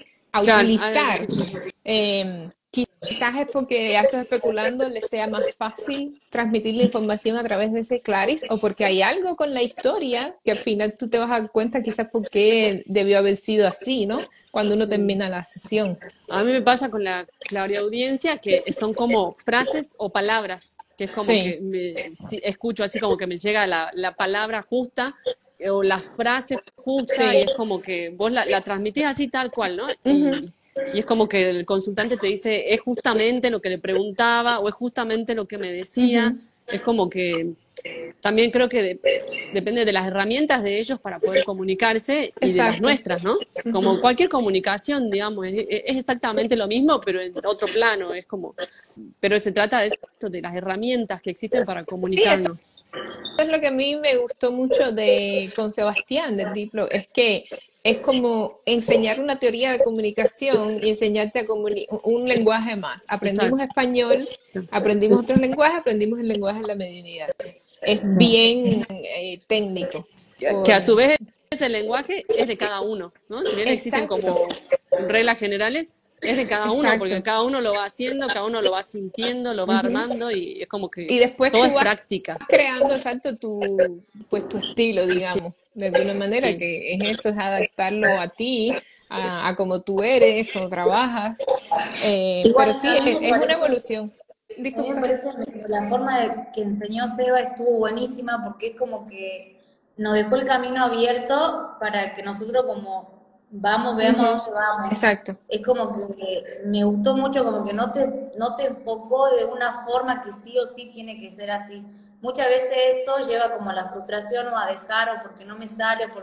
a Claro, algo utilizar. así puso. Eh, quizás es porque ya estoy especulando, le sea más fácil transmitir la información a través de ese Claris o porque hay algo con la historia que al final tú te vas a dar cuenta quizás por qué debió haber sido así, ¿no? Cuando uno Sí. termina la sesión. A mí me pasa con la clariaudiencia que son como frases o palabras, que es como Sí, que me, si- escucho así como que me llega la, la palabra justa eh, o la frase justa y sí. es como que vos la, la transmitís así tal cual, ¿no? Ujú, Y, y es como que el consultante te dice, es justamente lo que le preguntaba o es justamente lo que me decía, ujú. es como que también creo que de- depende de las herramientas de ellos para poder comunicarse y de las Exacto. nuestras, ¿no? Como Ujú. cualquier comunicación, digamos, es, es exactamente lo mismo, pero en otro plano, es como, pero se trata de eso, de las herramientas que existen para Sí, eso comunicarnos. es lo que a mí me gustó mucho de con Sebastián del Diplo, es que es como enseñar una teoría de comunicación y enseñarte a comuni- un lenguaje más. Aprendimos Exacto. español, aprendimos otros lenguajes, aprendimos el lenguaje de la mediunidad. Es Sí. bien eh, técnico. Que Por... a su vez ese lenguaje es de cada uno, ¿no? Si bien existen Exacto, como reglas generales, es de cada uno, porque exacto. cada uno lo va haciendo, cada uno lo va sintiendo, lo va Ujú. armando y es como que Y después todo tú es vas práctica. creando, exacto, tu, pues tu estilo, Sí, digamos, de alguna manera, que es eso, es adaptarlo a ti, a, a cómo tú eres, cómo trabajas. Eh, Igual pero a sí, mí es, me es una parece, evolución. a mí me Disculpa. parece que la forma de que enseñó Seba estuvo buenísima porque es como que nos dejó el camino abierto para que nosotros como vamos, veamos a Ujú. dónde vamos. Exacto, Es como que me gustó mucho, como que no te, no te enfocó de una forma que sí o sí tiene que ser así. Muchas veces eso lleva como a la frustración o a dejar o porque no me sale, o por-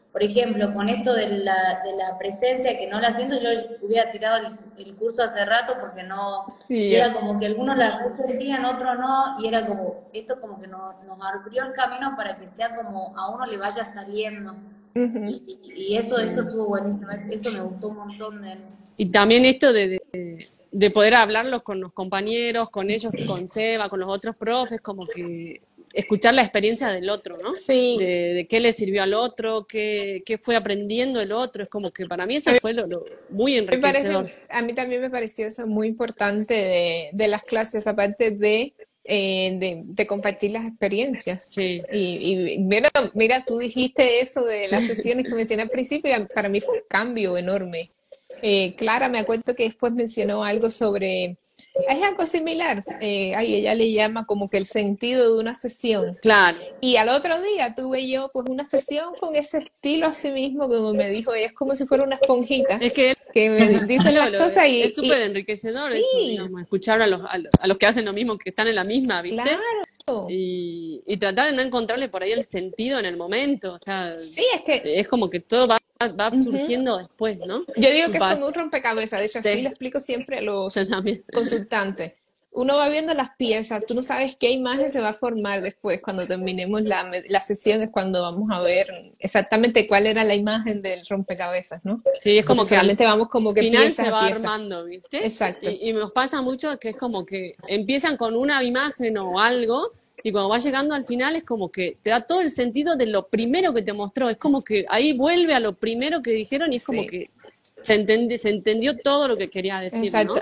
por ejemplo, con esto de la, de la presencia que no la siento, yo hubiera tirado el, el curso hace rato porque no, y Sí, era como que algunos la resentían, otros no, y era como, esto como que nos, nos abrió el camino para que sea como a uno le vaya saliendo. ujú, Y, y eso, eso sí. estuvo buenísimo, eso me gustó un montón de... Y también esto de, de, de poder hablarlos con los compañeros, con ellos, con Seba, con los otros profes, como que escuchar la experiencia del otro, ¿no? Sí, De, de qué le sirvió al otro, qué, qué fue aprendiendo el otro. Es como que para mí a eso mí fue lo, lo muy me parece, enriquecedor. a mí también me pareció eso muy importante de, de las clases, aparte de, eh, de, de compartir las experiencias. Sí, Y, y mira, mira, tú dijiste eso de las sesiones que mencioné al principio, y para mí fue un cambio enorme. Eh, Clara, me acuerdo que después mencionó algo sobre, es algo similar, eh, ay, ella le llama como que el sentido de una sesión. claro. Y al otro día tuve yo pues una sesión con ese estilo así mismo, como me dijo ella, es como si fuera una esponjita Es que que me dicen lo, las lo- cosas es y, súper y enriquecedor eso, sí, digamos, escuchar a los, a los, a los que hacen lo mismo, que están en la misma, ¿viste? claro. Y, y tratar de no encontrarle por ahí el sentido en el momento, o sea, Sí, es que es como que todo va, va ujú. surgiendo después, ¿no? Yo digo Y que es como pas- un rompecabezas, de hecho así le sí, explico siempre a yo los también. consultantes. Uno va viendo las piezas, tú no sabes qué imagen se va a formar después cuando terminemos la, me- la sesión, es cuando vamos a ver exactamente cuál era la imagen del rompecabezas, ¿no? Sí, es Porque como que al solamente vamos como que final piezas se a va piezas. armando, ¿viste? Exacto. Y, y nos pasa mucho que es como que empiezan con una imagen o algo, y cuando va llegando al final es como que te da todo el sentido de lo primero que te mostró. Es como que ahí vuelve a lo primero que dijeron y es como Sí, que se, entende, se entendió todo lo que quería decir, exacto. ¿no?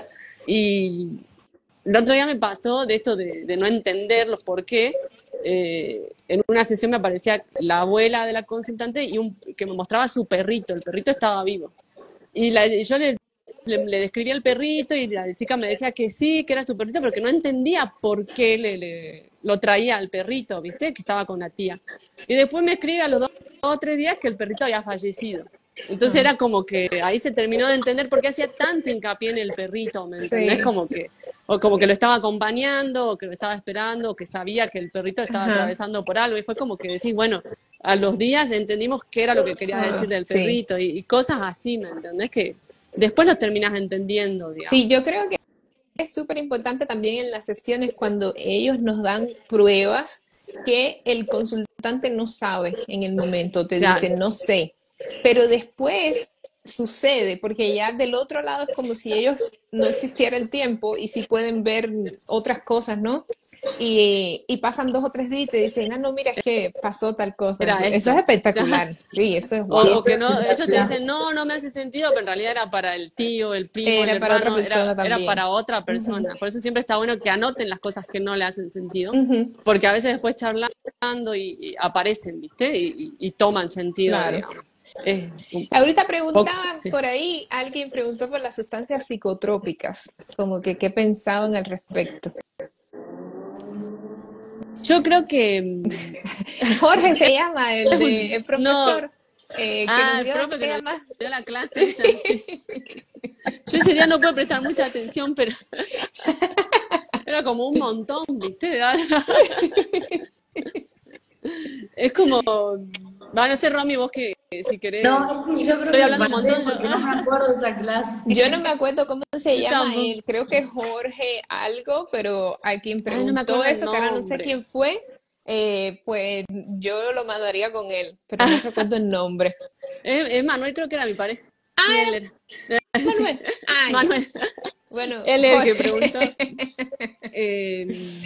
Y el otro día me pasó de esto de, de no entender los por qué. Eh, en una sesión me aparecía la abuela de la consultante y un, que me mostraba a su perrito. El perrito estaba vivo. Y la, yo le, le, le describía el perrito y la chica me decía que sí, que era su perrito, pero que no entendía por qué le, le, lo traía al perrito, ¿viste? Que estaba con la tía. Y después me escribe a los dos o tres días que el perrito había fallecido. Entonces Ah, era como que ahí se terminó de entender por qué hacía tanto hincapié en el perrito, ¿me entendés? sí, Como que, o como que lo estaba acompañando, o que lo estaba esperando, o que sabía que el perrito estaba ajá, atravesando por algo. Y fue como que decís, bueno, a los días entendimos qué era lo que quería decir ah, del sí. perrito y, y cosas así, ¿me entendés? Que después lo terminas entendiendo, digamos. Sí, yo creo que es súper importante también en las sesiones cuando ellos nos dan pruebas que el consultante no sabe en el momento, te dice Claro, no sé, pero después sucede, porque ya del otro lado es como si ellos no existiera el tiempo y sí pueden ver otras cosas, ¿no? Y, y pasan dos o tres días y te dicen, ah, no, mira, es que pasó tal cosa. era Eso es esto. espectacular, sí, eso es O, wow. o que no, ellos te dicen, no, no me hace sentido, pero en realidad era para el tío, el primo, el Era para otra hermano, era, persona era también. para otra Ujú, persona. Por eso siempre está bueno que anoten las cosas que no le hacen sentido, ujú, porque a veces después charlando y, y aparecen, ¿viste? Y, y, y toman sentido, claro. digamos. Es un Ahorita poco, preguntaban sí. por ahí, alguien preguntó por las sustancias psicotrópicas, como que qué pensaban al respecto. Yo creo que mm, Jorge se llama, el es de un, el no, profesor eh, que nos ah, el dio profe que nos temas. dio la clase esa, sí. Yo ese día no puedo prestar mucha atención, pero era como un montón, ¿viste? Es como, bueno, este Romy, vos que si querés, No, es que yo creo estoy que hablando un pasé montón, yo, porque no me acuerdo de esa Yo no clase. me acuerdo cómo se yo llama tampoco, él, creo que Jorge algo, pero a quien ay, no me preguntó acuerdo el eso, que ahora no sé nombre. quién fue, eh, pues yo lo mandaría con él, pero no recuerdo el nombre. Es, es Manuel, creo que era mi pareja, y él era, sí, Manuel. Ah, ya. Manuel, Bueno, él es el que preguntó. Jorge. Eh,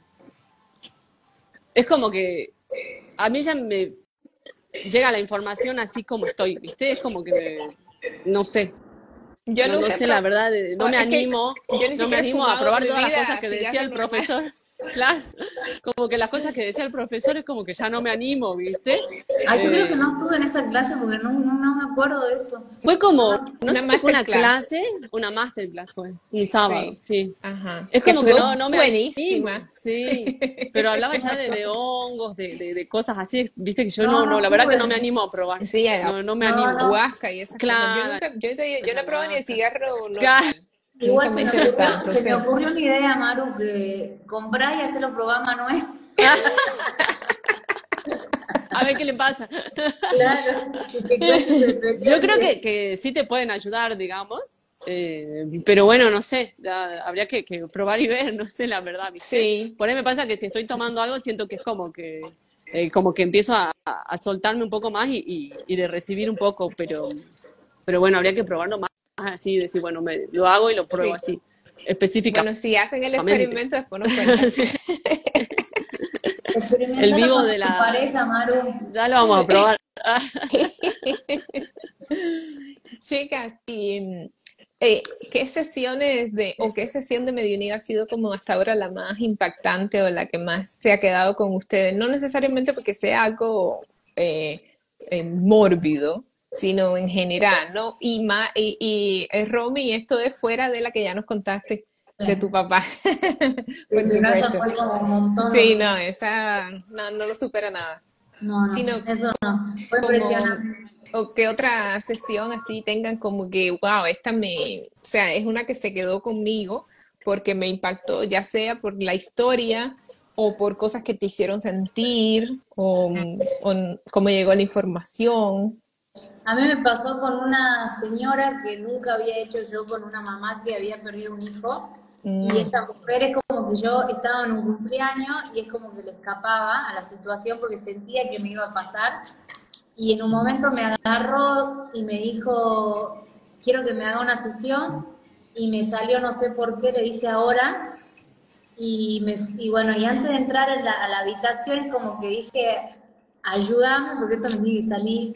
es como que a mí ya me llega la información así como estoy, ¿viste? Es como que me, no sé, Yo no, no nunca he sé la probado, verdad, de- no me es que animo, yo ni no me siquiera he animo a fumado en probar mi todas las cosas vida que decía cigarro el normal. profesor. Claro, como que las cosas que decía el profesor es como que ya no me animo, ¿viste? Ah, yo creo que Eh, no estuve en esa clase porque no, no, no me acuerdo de eso. fue No como, me- no Una sé si fue una masterclass. clase, una masterclass fue, un sábado, Sí. sí. Ajá. Es Que como que estuvo no, no me animo, buenísima. sí. Pero hablaba ya de, de hongos, de, de, de cosas así, viste que yo No, no, no, no la verdad que no estuve. me animo a probar. Sí, No, no me No, animo. no. ayahuasca y esas cosas. Yo Claro, nunca, yo te digo, yo no he probado ni el ayahuasca. cigarro Claro. normal. Nunca Igual me se ha me interesado, ocurrió, se me entonces. ocurrió una idea, Maru, que comprar y hacerlo probar a Manuel. A ver qué le pasa. Claro, y que cuentes su Yo creo experiencia. que, que sí te pueden ayudar, digamos, eh, pero bueno, no sé, ya habría que, que probar y ver, no sé la verdad, ¿viste? Sí, Por ahí me pasa que si estoy tomando algo siento que es como que, eh, como que empiezo a, a- a soltarme un poco más y, y- y de recibir un poco, pero, pero bueno, habría que probarlo más así, decir, bueno, me, lo hago y lo pruebo sí. así, Bueno, si hacen el específicamente. experimento, después nos cuentan. Sí, el Experimentalo vivo con de tu la... pareja, Maru. Ya lo vamos a probar. Chicas, y mm, eh, ¿qué sesiones de, o qué sesión de mediunidad ha sido como hasta ahora la más impactante o la que más se ha quedado con ustedes? No necesariamente porque sea algo eh, eh, mórbido, sino en general, ¿no? Y, ma- y, y eh, Romy, esto es fuera de la que ya nos contaste de tu Sí, papá, sí, por si no, ya supuesto. fue como un montón lo Sí, que... no, esa no, no lo supera nada. No, Sino no, eso no. Fue como, impresionante. o que otra sesión así tengan como que, wow, esta me, o sea, es una que se quedó conmigo porque me impactó, ya sea por la historia o por cosas que te hicieron sentir o, o cómo llegó la información. A mí me pasó con una señora que nunca había hecho yo con una mamá que había perdido un hijo. Y Mm, esta mujer es como que yo estaba en un cumpleaños y es como que le escapaba a la situación porque sentía que me iba a pasar. Y en un momento me agarró y me dijo, quiero que me haga una sesión. Y me salió, no sé por qué, le dije ahora. Y, me, y bueno, y antes de entrar a la, a la habitación es como que dije, ayúdame porque esto me tiene que salir.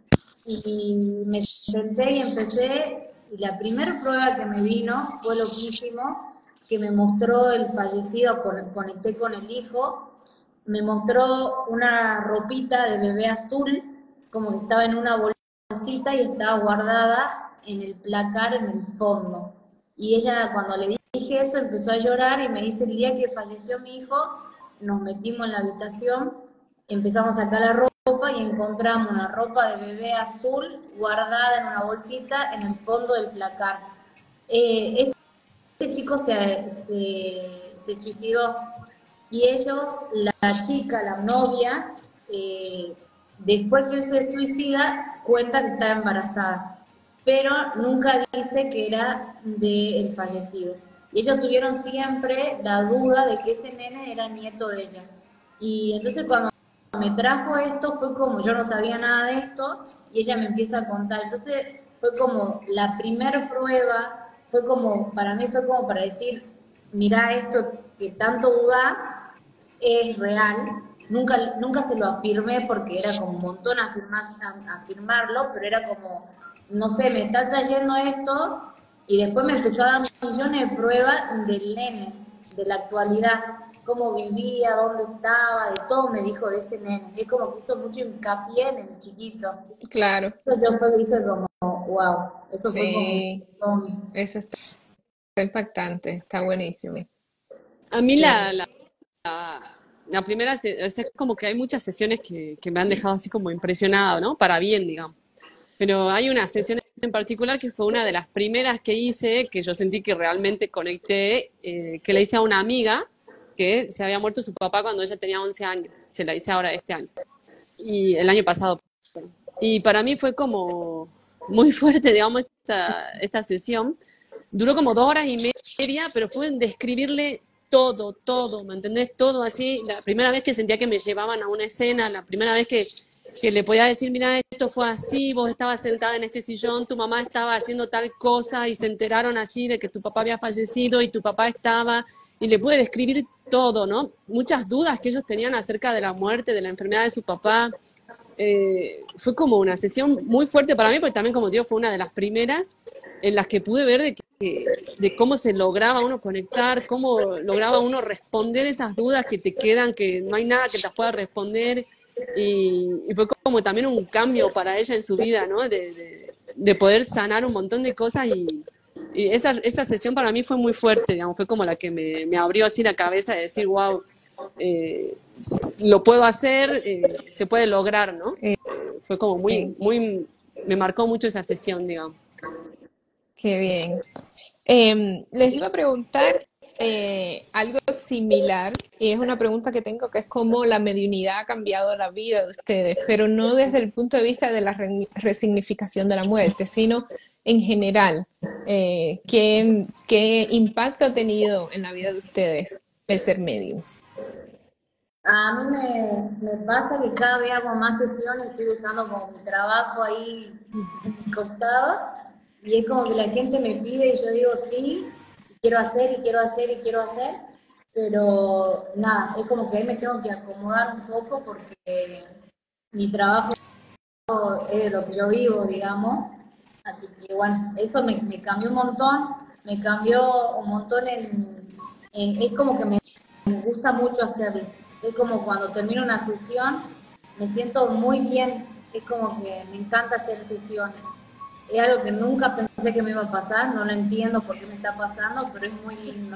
Y me senté y empecé, y la primera prueba que me vino fue loquísimo, que me mostró el fallecido, con- conecté con el hijo, me mostró una ropita de bebé azul, como que estaba en una bolsita y estaba guardada en el placar en el fondo. Y ella, cuando le dije eso, empezó a llorar y me dice, el día que falleció mi hijo, nos metimos en la habitación, empezamos a sacar la ropa y encontramos una ropa de bebé azul guardada en una bolsita en el fondo del placar. Eh, este chico se, se, se suicidó y ellos, la chica, la novia, eh, después que él se suicida, cuenta que está embarazada, pero nunca dice que era del fallecido. Y ellos tuvieron siempre la duda de que ese nene era nieto de ella. Y entonces cuando me trajo esto fue como, yo no sabía nada de esto, y ella me empieza a contar. Entonces fue como la primer prueba, fue como, para mí fue como para decir, mira esto que tanto dudás, es real. Nunca, nunca se lo afirmé porque era como un montón afirmar, afirmarlo, pero era como, no sé, me está trayendo esto, y después me empezó a dar millones de pruebas del nene, de la actualidad, cómo vivía, dónde estaba, de todo me dijo de ese nene. Es como que hizo mucho hincapié en el chiquito. claro, Entonces yo fue, dije como, wow, eso fue como, sí, um, eso está impactante, está buenísimo. A mí Sí. la, la, la primera, se- o sea, es como que hay muchas sesiones que, que me han dejado así como impresionado, ¿no? Para bien, digamos. Pero hay una sesión en particular que fue una de las primeras que hice, que yo sentí que realmente conecté, eh, que le hice a una amiga que se había muerto su papá cuando ella tenía once años. Se la hice ahora este año. Y el año pasado. Y para mí fue como muy fuerte, digamos, esta, esta sesión. Duró como dos horas y media, pero fue en describirle todo, todo, ¿me entendés? Todo así. La primera vez que sentía que me llevaban a una escena, la primera vez que, que le podía decir, mira, esto fue así, vos estabas sentada en este sillón, tu mamá estaba haciendo tal cosa y se enteraron así de que tu papá había fallecido y tu papá estaba, y le pude describir todo, ¿no? Muchas dudas que ellos tenían acerca de la muerte, de la enfermedad de su papá. Eh, fue como una sesión muy fuerte para mí, porque también, como digo, fue una de las primeras en las que pude ver de, que, de cómo se lograba uno conectar, cómo lograba uno responder esas dudas que te quedan, que no hay nada que te las pueda responder. Y, y fue como también un cambio para ella en su vida, ¿no? De, de, de poder sanar un montón de cosas y, y esa, esa sesión para mí fue muy fuerte, digamos, fue como la que me, me abrió así la cabeza de decir, wow, eh, lo puedo hacer, eh, se puede lograr, ¿no? Sí, Eh, fue como muy, muy, me marcó mucho esa sesión, digamos. qué bien. Em, les iba a preguntar eh, algo similar, y es una pregunta que tengo, que es cómo la mediunidad ha cambiado la vida de ustedes, pero no desde el punto de vista de la re- resignificación de la muerte, sino en general. Eh, ¿qué, qué impacto ha tenido en la vida de ustedes el ser mediums? A mí me, me pasa que cada vez hago más sesiones, estoy dejando como mi trabajo ahí en mi costado y es como que la gente me pide y yo digo sí, y quiero hacer y quiero hacer y quiero hacer, pero nada, es como que ahí me tengo que acomodar un poco porque mi trabajo es de lo que yo vivo, digamos, así que bueno, eso me, me cambió un montón, me cambió un montón en, en es como que me me gusta mucho hacerlo. Es como cuando termino una sesión, me siento muy bien. Es como que me encanta hacer sesiones. Es algo que nunca pensé que me iba a pasar, no lo entiendo por qué me está pasando, pero es muy lindo.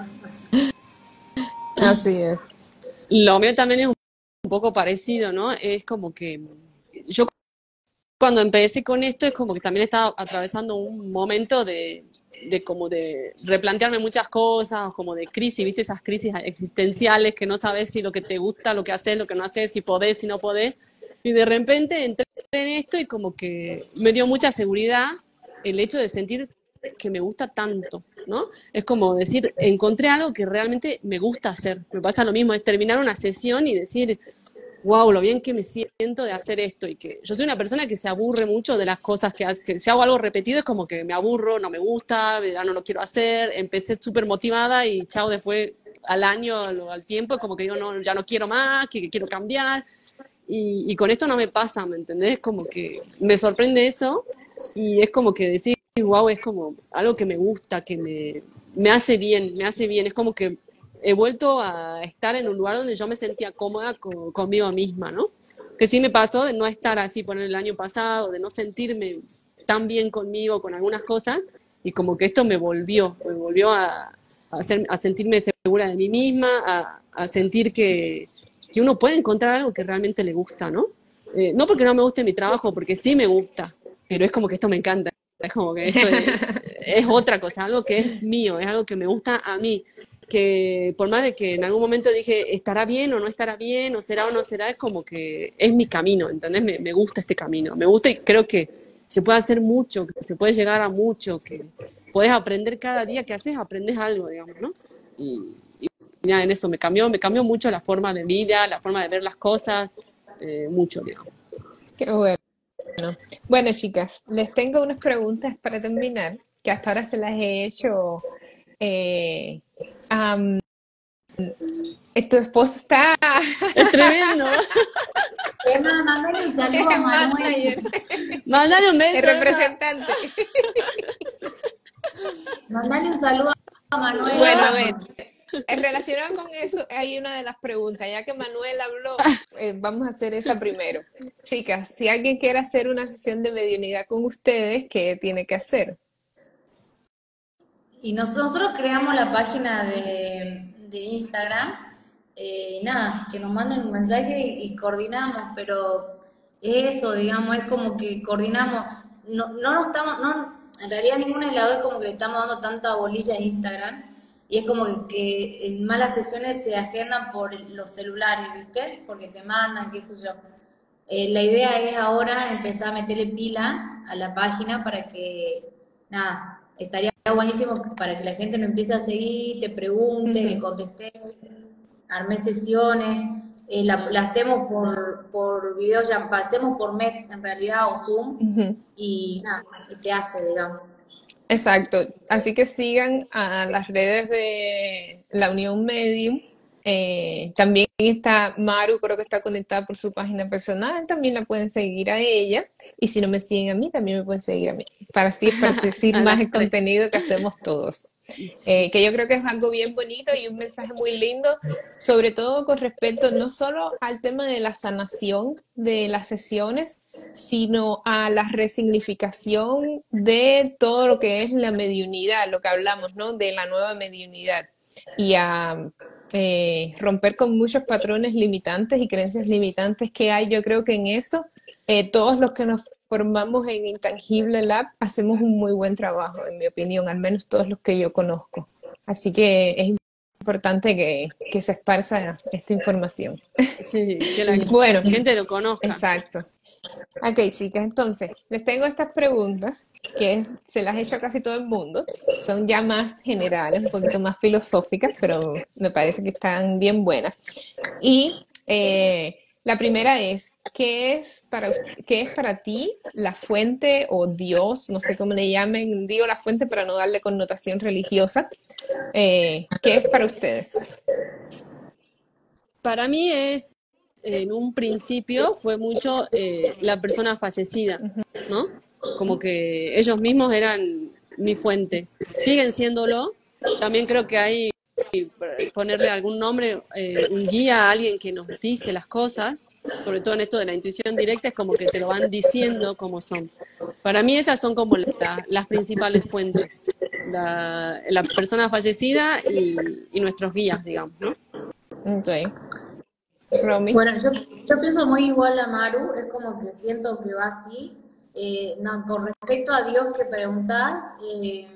Así es. Lo mío también es un un poco parecido, ¿no? Es como que yo cuando empecé con esto es como que también estaba atravesando un momento de, de como de replantearme muchas cosas, como de crisis, ¿viste? Esas crisis existenciales que no sabes si lo que te gusta, lo que haces, lo que no haces, si podés, si no podés. Y de repente entré en esto y como que me dio mucha seguridad el hecho de sentir que me gusta tanto, ¿no? Es como decir, encontré algo que realmente me gusta hacer. Me pasa lo mismo, es terminar una sesión y decir, wow, lo bien que me siento de hacer esto y que yo soy una persona que se aburre mucho de las cosas que hace, que si hago algo repetido es como que me aburro, no me gusta, ya no lo quiero hacer, empecé súper motivada y chao, después al año, al, al tiempo, es como que digo, no, ya no quiero más, que, que quiero cambiar y, y con esto no me pasa, ¿me entendés? Como que me sorprende eso y es como que decir, wow, es como algo que me gusta, que me, me hace bien, me hace bien, es como que he vuelto a estar en un lugar donde yo me sentía cómoda con, conmigo misma, ¿no? Que sí me pasó de no estar así por el año pasado, de no sentirme tan bien conmigo con algunas cosas, y como que esto me volvió, me volvió a, a, hacer, a sentirme segura de mí misma, a, a sentir que, que uno puede encontrar algo que realmente le gusta, ¿no? Eh, no porque no me guste mi trabajo, porque sí me gusta, pero es como que esto me encanta, es como que esto es, es otra cosa, algo que es mío, es algo que me gusta a mí, que por más de que en algún momento dije, ¿estará bien o no estará bien? ¿O será o no será? Es como que es mi camino, ¿entendés? Me, me gusta este camino, me gusta y creo que se puede hacer mucho, que se puede llegar a mucho, que puedes aprender cada día que haces, aprendes algo, digamos, ¿no? Y, y nada, en eso me cambió, me cambió mucho la forma de vida, la forma de ver las cosas, eh, mucho, digamos. Qué bueno. Bueno, chicas, les tengo unas preguntas para terminar, que hasta ahora se las he hecho. eh, am, tu esposo está Es tremendo. Emma, mándale un saludo a es Manuel. manager, Mándale un beso. es representante. Mándale un saludo a Manuel. Bueno, a ver, eh, relacionado con eso, hay una de las preguntas. Ya que Manuel habló, eh, vamos a hacer esa primero. Chicas, si alguien quiere hacer una sesión de mediunidad con ustedes, ¿qué tiene que hacer? Y nosotros creamos la página de, de Instagram, eh, y nada, que nos manden un mensaje y, y coordinamos, pero es eso, digamos, es como que coordinamos, no, no nos estamos, no, en realidad ningún lado es como que le estamos dando tanta bolilla a Instagram, y es como que, que en malas sesiones se agendan por los celulares, ¿viste? Porque te mandan, qué sé yo. Eh, la idea es ahora empezar a meterle pila a la página para que, nada, estaría buenísimo para que la gente me empiece a seguir, te pregunte, le Ujú, contesté, armé sesiones, eh, la, la hacemos por, por videollamada, hacemos por Met en realidad o Zoom ujú. y nada, y se hace, digamos. Exacto. Así que sigan a las redes de la Unión Medium. Eh, también está Maru, creo que está conectada por su página personal. También la pueden seguir a ella. Y si no me siguen a mí, también me pueden seguir a mí. Para así esparcir A más las el tres. contenido que hacemos todos. Eh, que yo creo que es algo bien bonito y un mensaje muy lindo, sobre todo con respecto no solo al tema de la sanación de las sesiones, sino a la resignificación de todo lo que es la mediunidad, lo que hablamos, ¿no? De la nueva mediunidad y a eh, romper con muchos patrones limitantes y creencias limitantes que hay. Yo creo que en eso eh, todos los que nos formamos en Intangible Lab hacemos un muy buen trabajo, en mi opinión, al menos todos los que yo conozco. Así que es importante que, que se esparza esta información. Sí, que la Bueno, gente lo conozca. exacto. Ok, chicas, entonces, les tengo estas preguntas que se las he hecho a casi todo el mundo. Son ya más generales, un poquito más filosóficas, pero me parece que están bien buenas. Y eh, la primera es, ¿qué es para, us- qué es para ti la fuente o Dios? No sé cómo le llamen, digo la fuente para no darle connotación religiosa. Eh, ¿qué es para ustedes? Para mí es, en un principio, fue mucho eh, la persona fallecida, ¿no? Como que ellos mismos eran mi fuente. Siguen siéndolo. También creo que hay ponerle algún nombre, eh, un guía a alguien que nos dice las cosas, sobre todo en esto de la intuición directa, es como que te lo van diciendo como son. Para mí esas son como la- las principales fuentes, la, la persona fallecida y, y nuestros guías, digamos, ¿no? Ok. Romy. Bueno, yo, yo pienso muy igual a Maru, es como que siento que va así. Eh, no, con respecto a Dios que preguntar, eh,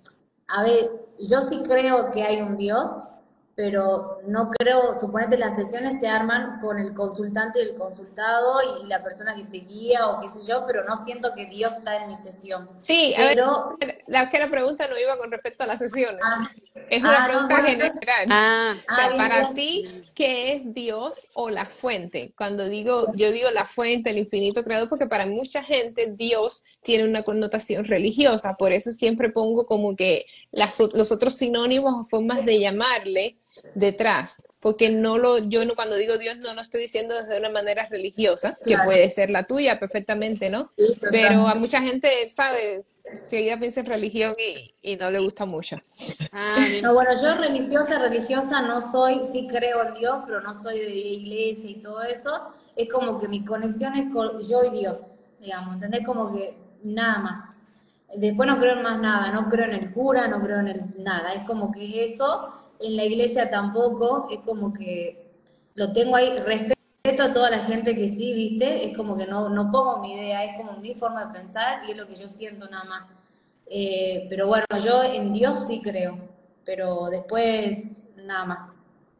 a ver, yo sí creo que hay un Dios, pero no creo, suponete las sesiones se arman con el consultante y el consultado y la persona que te guía o qué sé yo, pero no siento que Dios está en mi sesión. Sí, a ver, Pero, la que la pregunta no iba con respecto a las sesiones. ah, Es una ah, no, pregunta bueno, general. entonces, Ah, O ah, sea, bien, para bien. ti, ¿qué es Dios o la fuente? Cuando digo, yo digo la fuente, el infinito creador, porque para mucha gente Dios tiene una connotación religiosa. Por eso siempre pongo como que las, o- los otros sinónimos o formas de llamarle detrás. Porque no lo, yo no, cuando digo Dios no lo estoy diciendo desde una manera religiosa, que Claro, puede ser la tuya perfectamente, ¿no? sí, Pero a total. mucha gente, ¿sabe? Seguida piensa en religión y, y no le gusta mucho. ah, No, bien. bueno, yo religiosa, religiosa no soy, sí creo en Dios, pero no soy de iglesia y todo eso. Es como que mi conexión es con yo y Dios, digamos, ¿entendés? Como que nada más. Después no creo en más nada, no creo en el cura, no creo en el nada. Es como que es eso. En la iglesia tampoco, es como que lo tengo ahí. Respeto a toda la gente que sí, ¿viste? Es como que no, no pongo mi idea, es como mi forma de pensar y es lo que yo siento nada más. Eh, pero bueno, yo en Dios sí creo, pero después nada más.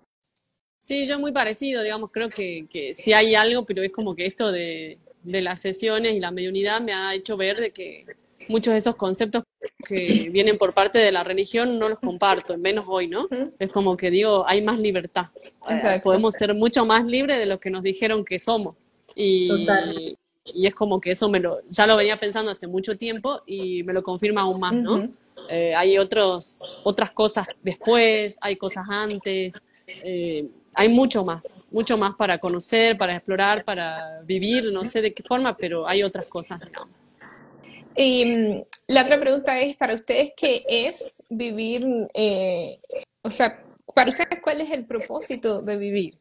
Sí, yo muy parecido, digamos, creo que, que sí hay algo, pero es como que esto de, de las sesiones y la mediunidad me ha hecho ver de que muchos de esos conceptos que vienen por parte de la religión no los comparto, menos hoy, ¿no? Ujú. Es como que digo, hay más libertad. Eh, Exacto. podemos ser mucho más libres de lo que nos dijeron que somos. Total. Y, y es como que eso me lo, ya lo venía pensando hace mucho tiempo y me lo confirma aún más, ¿no? Ujú. Eh, hay otros, otras cosas después, hay cosas antes, eh, hay mucho más, mucho más para conocer, para explorar, para vivir, no sé de qué forma, pero hay otras cosas, digamos. Y mm, la otra pregunta es, para ustedes, ¿qué es vivir? eh, o sea, para ustedes, ¿cuál es el propósito de vivir?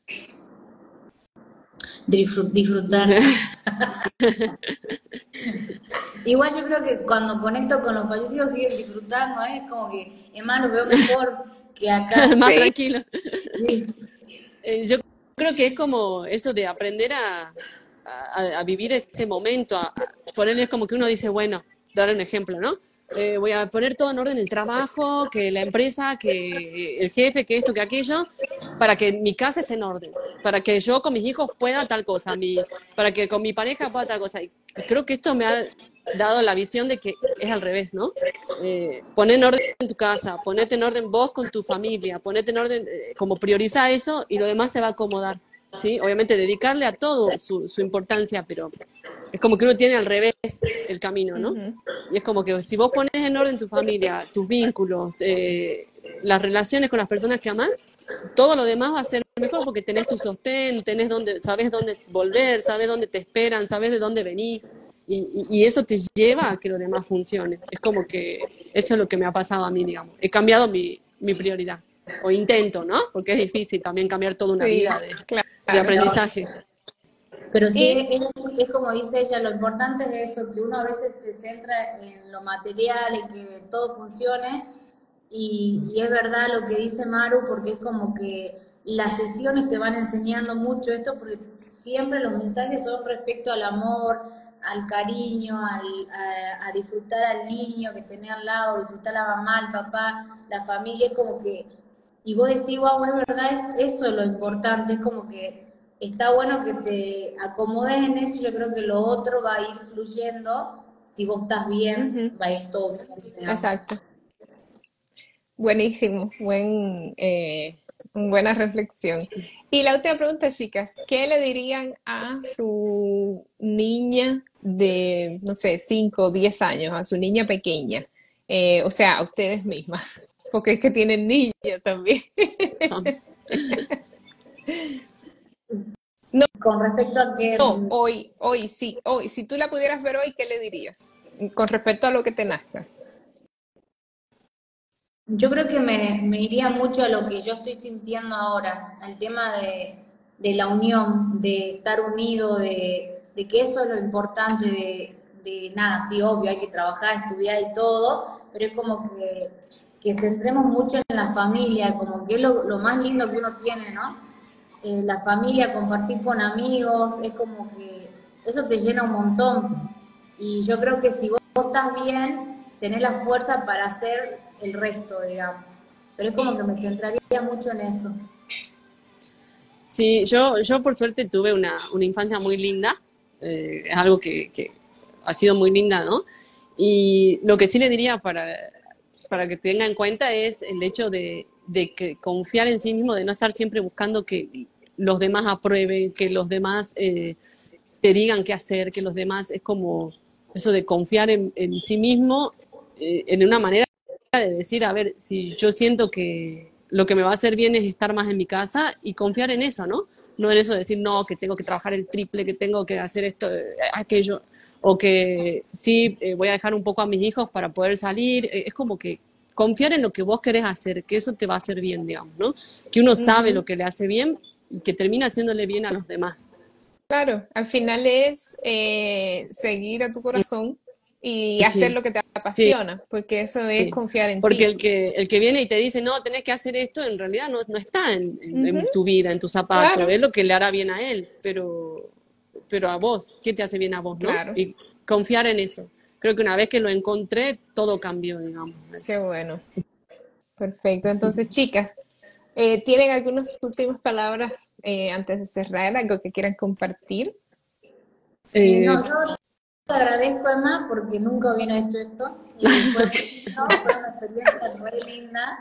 Disfrut- disfrutar. Igual yo creo que cuando conecto con los fallecidos siguen disfrutando, ¿eh? Es como que, es más, lo veo mejor que acá. Más Sí. tranquilo. Sí, Eh, yo creo que es como eso de aprender a, a, a vivir ese momento, a, a ponerle como que uno dice, bueno, dar un ejemplo, ¿no? Eh, voy a poner todo en orden el trabajo, que la empresa, que el jefe, que esto, que aquello, para que mi casa esté en orden, para que yo con mis hijos pueda tal cosa, mi, para que con mi pareja pueda tal cosa. Y creo que esto me ha dado la visión de que es al revés, ¿no? Eh, poner en orden en tu casa, ponete en orden vos con tu familia, ponete en orden, eh, como prioriza eso y lo demás se va a acomodar, ¿sí? Obviamente dedicarle a todo su, su importancia, pero es como que uno tiene al revés el camino, ¿no? Ujú. Y es como que si vos pones en orden tu familia, tus vínculos, eh, las relaciones con las personas que amás, todo lo demás va a ser mejor porque tenés tu sostén, tenés donde, sabes dónde volver, sabes dónde te esperan, sabes de dónde venís. Y, y, y eso te lleva a que lo demás funcione. Es como que eso es lo que me ha pasado a mí, digamos. He cambiado mi, mi prioridad. O intento, ¿no? Porque es difícil también cambiar toda una Sí, vida de, de claro. aprendizaje. pero sí, Y es, es como dice ella, lo importante es eso, que uno a veces se centra en lo material, en que todo funcione, y, y es verdad lo que dice Maru, porque es como que las sesiones te van enseñando mucho esto, porque siempre los mensajes son respecto al amor, al cariño, al, a, a disfrutar al niño que tenés al lado, disfrutar a la mamá, al papá, la familia, es como que y vos decís, wow, es verdad, es, eso es lo importante, es como que está bueno que te acomodes en eso y yo creo que lo otro va a ir fluyendo, si vos estás bien, Ujú, va a ir todo bien, digamos. exacto. Buenísimo, buen, eh, buena reflexión. Y la última pregunta, chicas, ¿qué le dirían a su niña de, no sé, cinco o diez años, a su niña pequeña? Eh, o sea, a ustedes mismas, porque es que tienen niñas también. No, Con respecto a que no, hoy, hoy, sí, hoy, si tú la pudieras ver hoy, ¿qué le dirías? Con respecto a lo que te nazca. yo creo que me, me iría mucho a lo que yo estoy sintiendo ahora, al tema de, de la unión, de estar unido, de, de que eso es lo importante, de, de nada, sí, obvio, hay que trabajar, estudiar y todo, pero es como que, que centremos mucho en la familia, como que es lo, lo más lindo que uno tiene, ¿no? Eh, la familia, compartir con amigos, es como que eso te llena un montón. Y yo creo que si vos, vos estás bien, tenés la fuerza para hacer el resto, digamos. Pero es como que me centraría mucho en eso. Sí, yo, yo por suerte tuve una, una infancia muy linda, eh, es algo que, que ha sido muy linda, ¿no? Y lo que sí le diría para, para que tenga en cuenta es el hecho de, de que confiar en sí mismo, de no estar siempre buscando que los demás aprueben, que los demás eh, te digan qué hacer, que los demás, es como eso de confiar en, en sí mismo, eh, en una manera de decir, a ver, si yo siento que lo que me va a hacer bien es estar más en mi casa y confiar en eso, ¿no? No en eso de decir, no, que tengo que trabajar el triple, que tengo que hacer esto, eh, aquello, o que sí, eh, voy a dejar un poco a mis hijos para poder salir. Eh, es como que confiar en lo que vos querés hacer, que eso te va a hacer bien, digamos, ¿no? Que uno sabe lo Ujú. que le hace bien y que termina haciéndole bien a los demás. Claro, al final es eh, seguir a tu corazón y hacer Sí, lo que te sí. apasiona, porque eso es Sí, confiar en porque ti. el que, el que viene y te dice, no, tenés que hacer esto, en realidad no, no está en, en- Ujú, en tu vida, en tu zapato, claro, es lo que le hará bien a él, pero, pero a vos, ¿qué te hace bien a vos, no? claro, Y confiar en eso. Creo que una vez que lo encontré, todo cambió, digamos. qué Eso. bueno. Perfecto. Entonces, chicas, eh, ¿tienen algunas últimas palabras eh, antes de cerrar? ¿Algo que quieran compartir? Eh, Eh, no, yo te agradezco, Emma, porque nunca hubiera hecho esto. Y fue muy lindo, fue una experiencia re linda.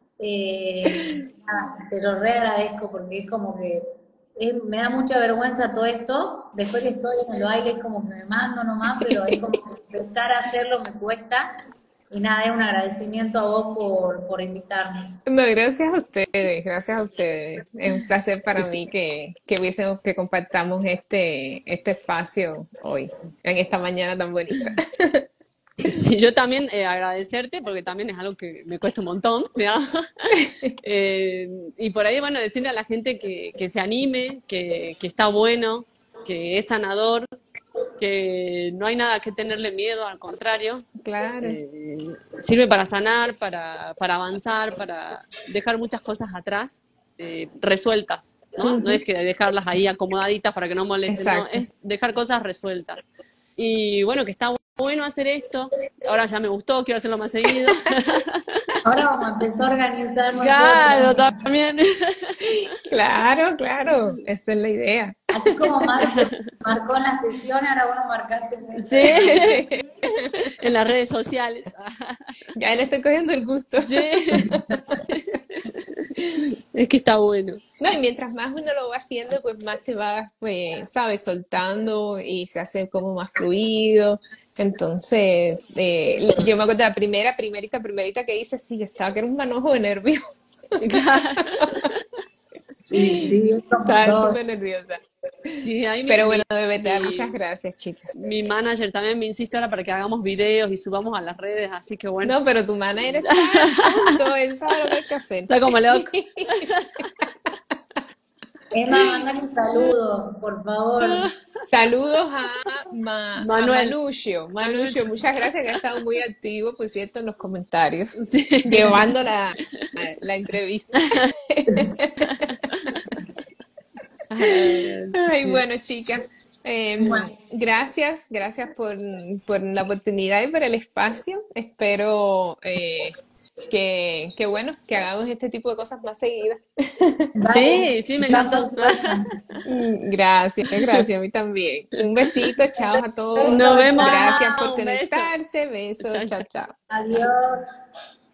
Eh, nada, te lo re agradezco porque es como que es- me da mucha vergüenza todo esto. Después que estoy en el baile es como que me mando nomás, pero es como que empezar a hacerlo me cuesta. Y nada, es un agradecimiento a vos por, por invitarnos. No, gracias a ustedes, gracias a ustedes. Es un placer para mí que, que hubiésemos, que compartamos este, este espacio hoy, en esta mañana tan bonita. sí, yo también eh, agradecerte, porque también es algo que me cuesta un montón, digamos. Eh, y por ahí, bueno, decirle a la gente que, que se anime, que, que está bueno, que es sanador, que no hay nada que tenerle miedo, al contrario, Claro. eh, sirve para sanar, para, para avanzar, para dejar muchas cosas atrás, eh, resueltas, ¿no? No Ujú, es que dejarlas ahí acomodaditas para que no molesten, no, exacto. es dejar cosas resueltas. Y bueno, que está bueno hacer esto, ahora ya me gustó, quiero hacerlo más seguido. Ahora vamos a empezar a organizar Claro, nosotros. también. Claro, claro. Esa es la idea. Así como Marco marcó en la sesión, ahora vos marcaste en esto, Sí, digamos. en las redes sociales. Ya le estoy cogiendo el gusto. Sí, es que está bueno. No, y mientras más uno lo va haciendo, pues más te vas, pues, sabes, soltando y se hace como más fluido. Entonces, eh, yo me acuerdo de la primera, primerita, primerita que hice, sí, yo estaba que era un manojo de nervios. Y sí, somos Estaba todos. súper nerviosa. Sí, ahí mi, Pero mi, bueno, de verdad, muchas mi, gracias, chicas. mi manager también me insiste ahora para que hagamos videos y subamos a las redes, así que bueno, No, pero tu manager está al punto, él sabe lo que hay que hacer. está como loco. Emma, mandale un saludo, por favor. Saludos a, Ma- a Manuel, Manuccio. Manuel, Manuccio, muchas gracias que ha estado muy activo, por cierto, en los comentarios, sí. llevando la, la entrevista. Ay, Sí. bueno, chicas, em, Bueno, gracias, gracias por, por la oportunidad y por el espacio. Espero eh, que, que bueno, que hagamos este tipo de cosas más seguidas. Dale, Sí, sí, me estamos encantó. puestas. Mm, Gracias, gracias, a mí también. Un besito, chao a Beso, todos. Nos vemos. Gracias por chao. Un beso. conectarse. Besos, Chao, chao, chao. chao. Adiós.